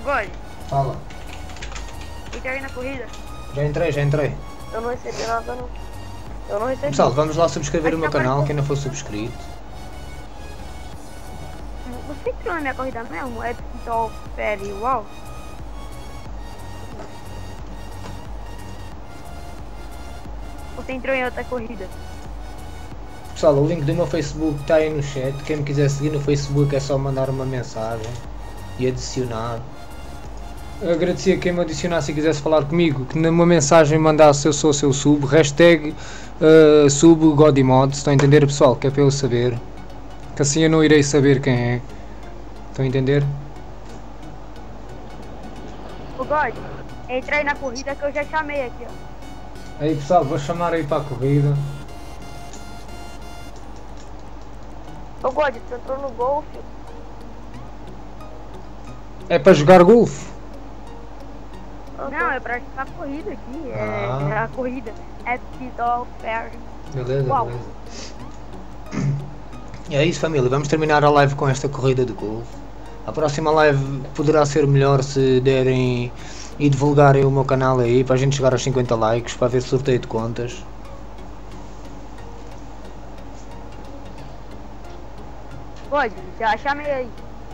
God, Fala. entra aí na corrida. Já entrei. Eu não recebi nada, não. Eu não recebi. Pessoal, vamos lá subscrever o meu Mas tá canal, aparecendo. quem não for subscrito. Você entrou na minha corrida mesmo? É só Ferry igual? Você entrou em outra corrida? Pessoal, o link do meu Facebook está aí no chat. Quem me quiser seguir no Facebook é só mandar uma mensagem e adicionar. Eu agradecia quem me adicionasse e quisesse falar comigo, que numa mensagem mandasse eu sou seu sub, hashtag sub Godimod, estão a entender, pessoal? Que é para eu saber, que assim eu não irei saber quem é. Estão a entender? Ô God, entra aí na corrida que eu já chamei aqui, ó. Aí pessoal, vou chamar aí para a corrida. Ô God, tu entrou no golfe? É para jogar golfe? Não, é pra a corrida aqui. Ah. É a corrida. É Pitol Ferry. Beleza, Uau. beleza. E é isso, família, vamos terminar a live com esta corrida de golfe. A próxima live poderá ser melhor se derem e divulgarem o meu canal aí para a gente chegar aos 50 likes, para ver sorteio de contas. God, já chamei aí.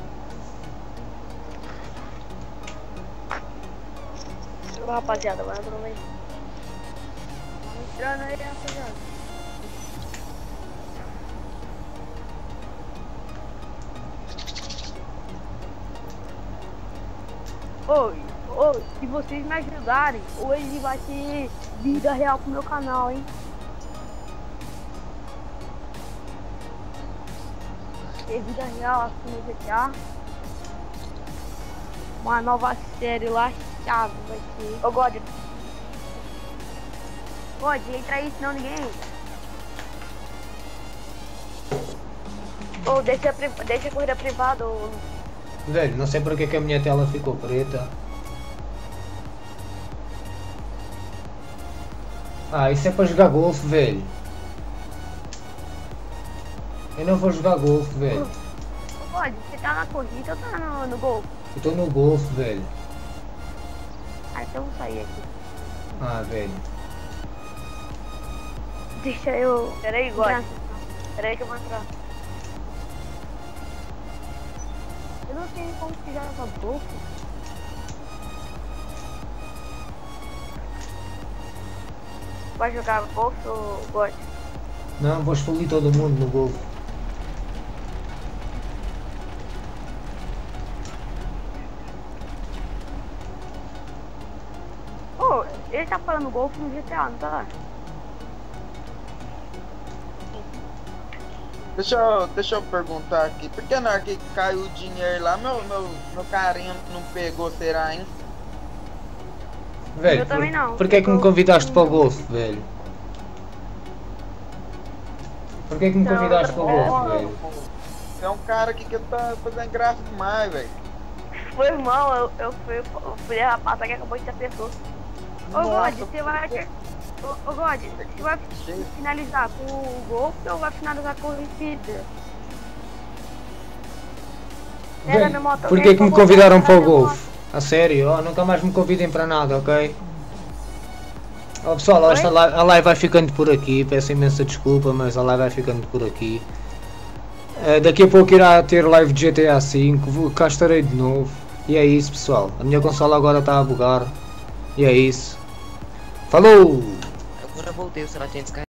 Ô, rapaziada, vai entrando aí. Entrando aí, rapaziada. Se vocês me ajudarem, hoje vai ter vida real pro meu canal, hein? Ter vida real assim no GTA. Uma nova série lá, chave vai ser. Ô God, Pode, entra aí, senão ninguém entra. ô, deixa a corrida privada, ô. Velho, não sei porque que a minha tela ficou preta. Ah, isso é para jogar golfe, velho. Eu não vou jogar golfe, velho. Pode, você tá na corrida ou tá no gol? Eu tô no golfe, velho. Ah, então eu vou sair aqui. Ah, velho. Deixa eu... Peraí, God. Peraí que eu vou entrar. Eu não sei como que joga golfe. Vai jogar golfe ou God? Não, vou expelir todo mundo no golfe. Ô, ele tá falando golfe no GTA, não tá? Deixa eu perguntar aqui, por que na hora que caiu o dinheiro lá, meu carinha não pegou, será, hein? Velho, Eu também não. por que é que me convidaste para o golfe, velho? Por que é que me Não, convidaste para o golfe, Ó, velho? é um cara aqui que tá fazendo graça demais, velho. Foi mal, eu fui a rapaz que acabou de ter pessoa. Ô, God, Nossa, você vai... Ô, God, você vai finalizar com o golfe ou vai finalizar com o corrida? Pega minha moto, Por que é que me convidaram para o golfe? A sério, ó, nunca mais me convidem para nada, ok? Ó, pessoal, ó, a live vai ficando por aqui, peço imensa desculpa, mas a live vai ficando por aqui. Daqui a pouco irá ter live de GTA V, cá estarei de novo. E é isso, pessoal, a minha consola agora está a bugar. E é isso. Falou! Agora voltei, o celular tinha descarregado.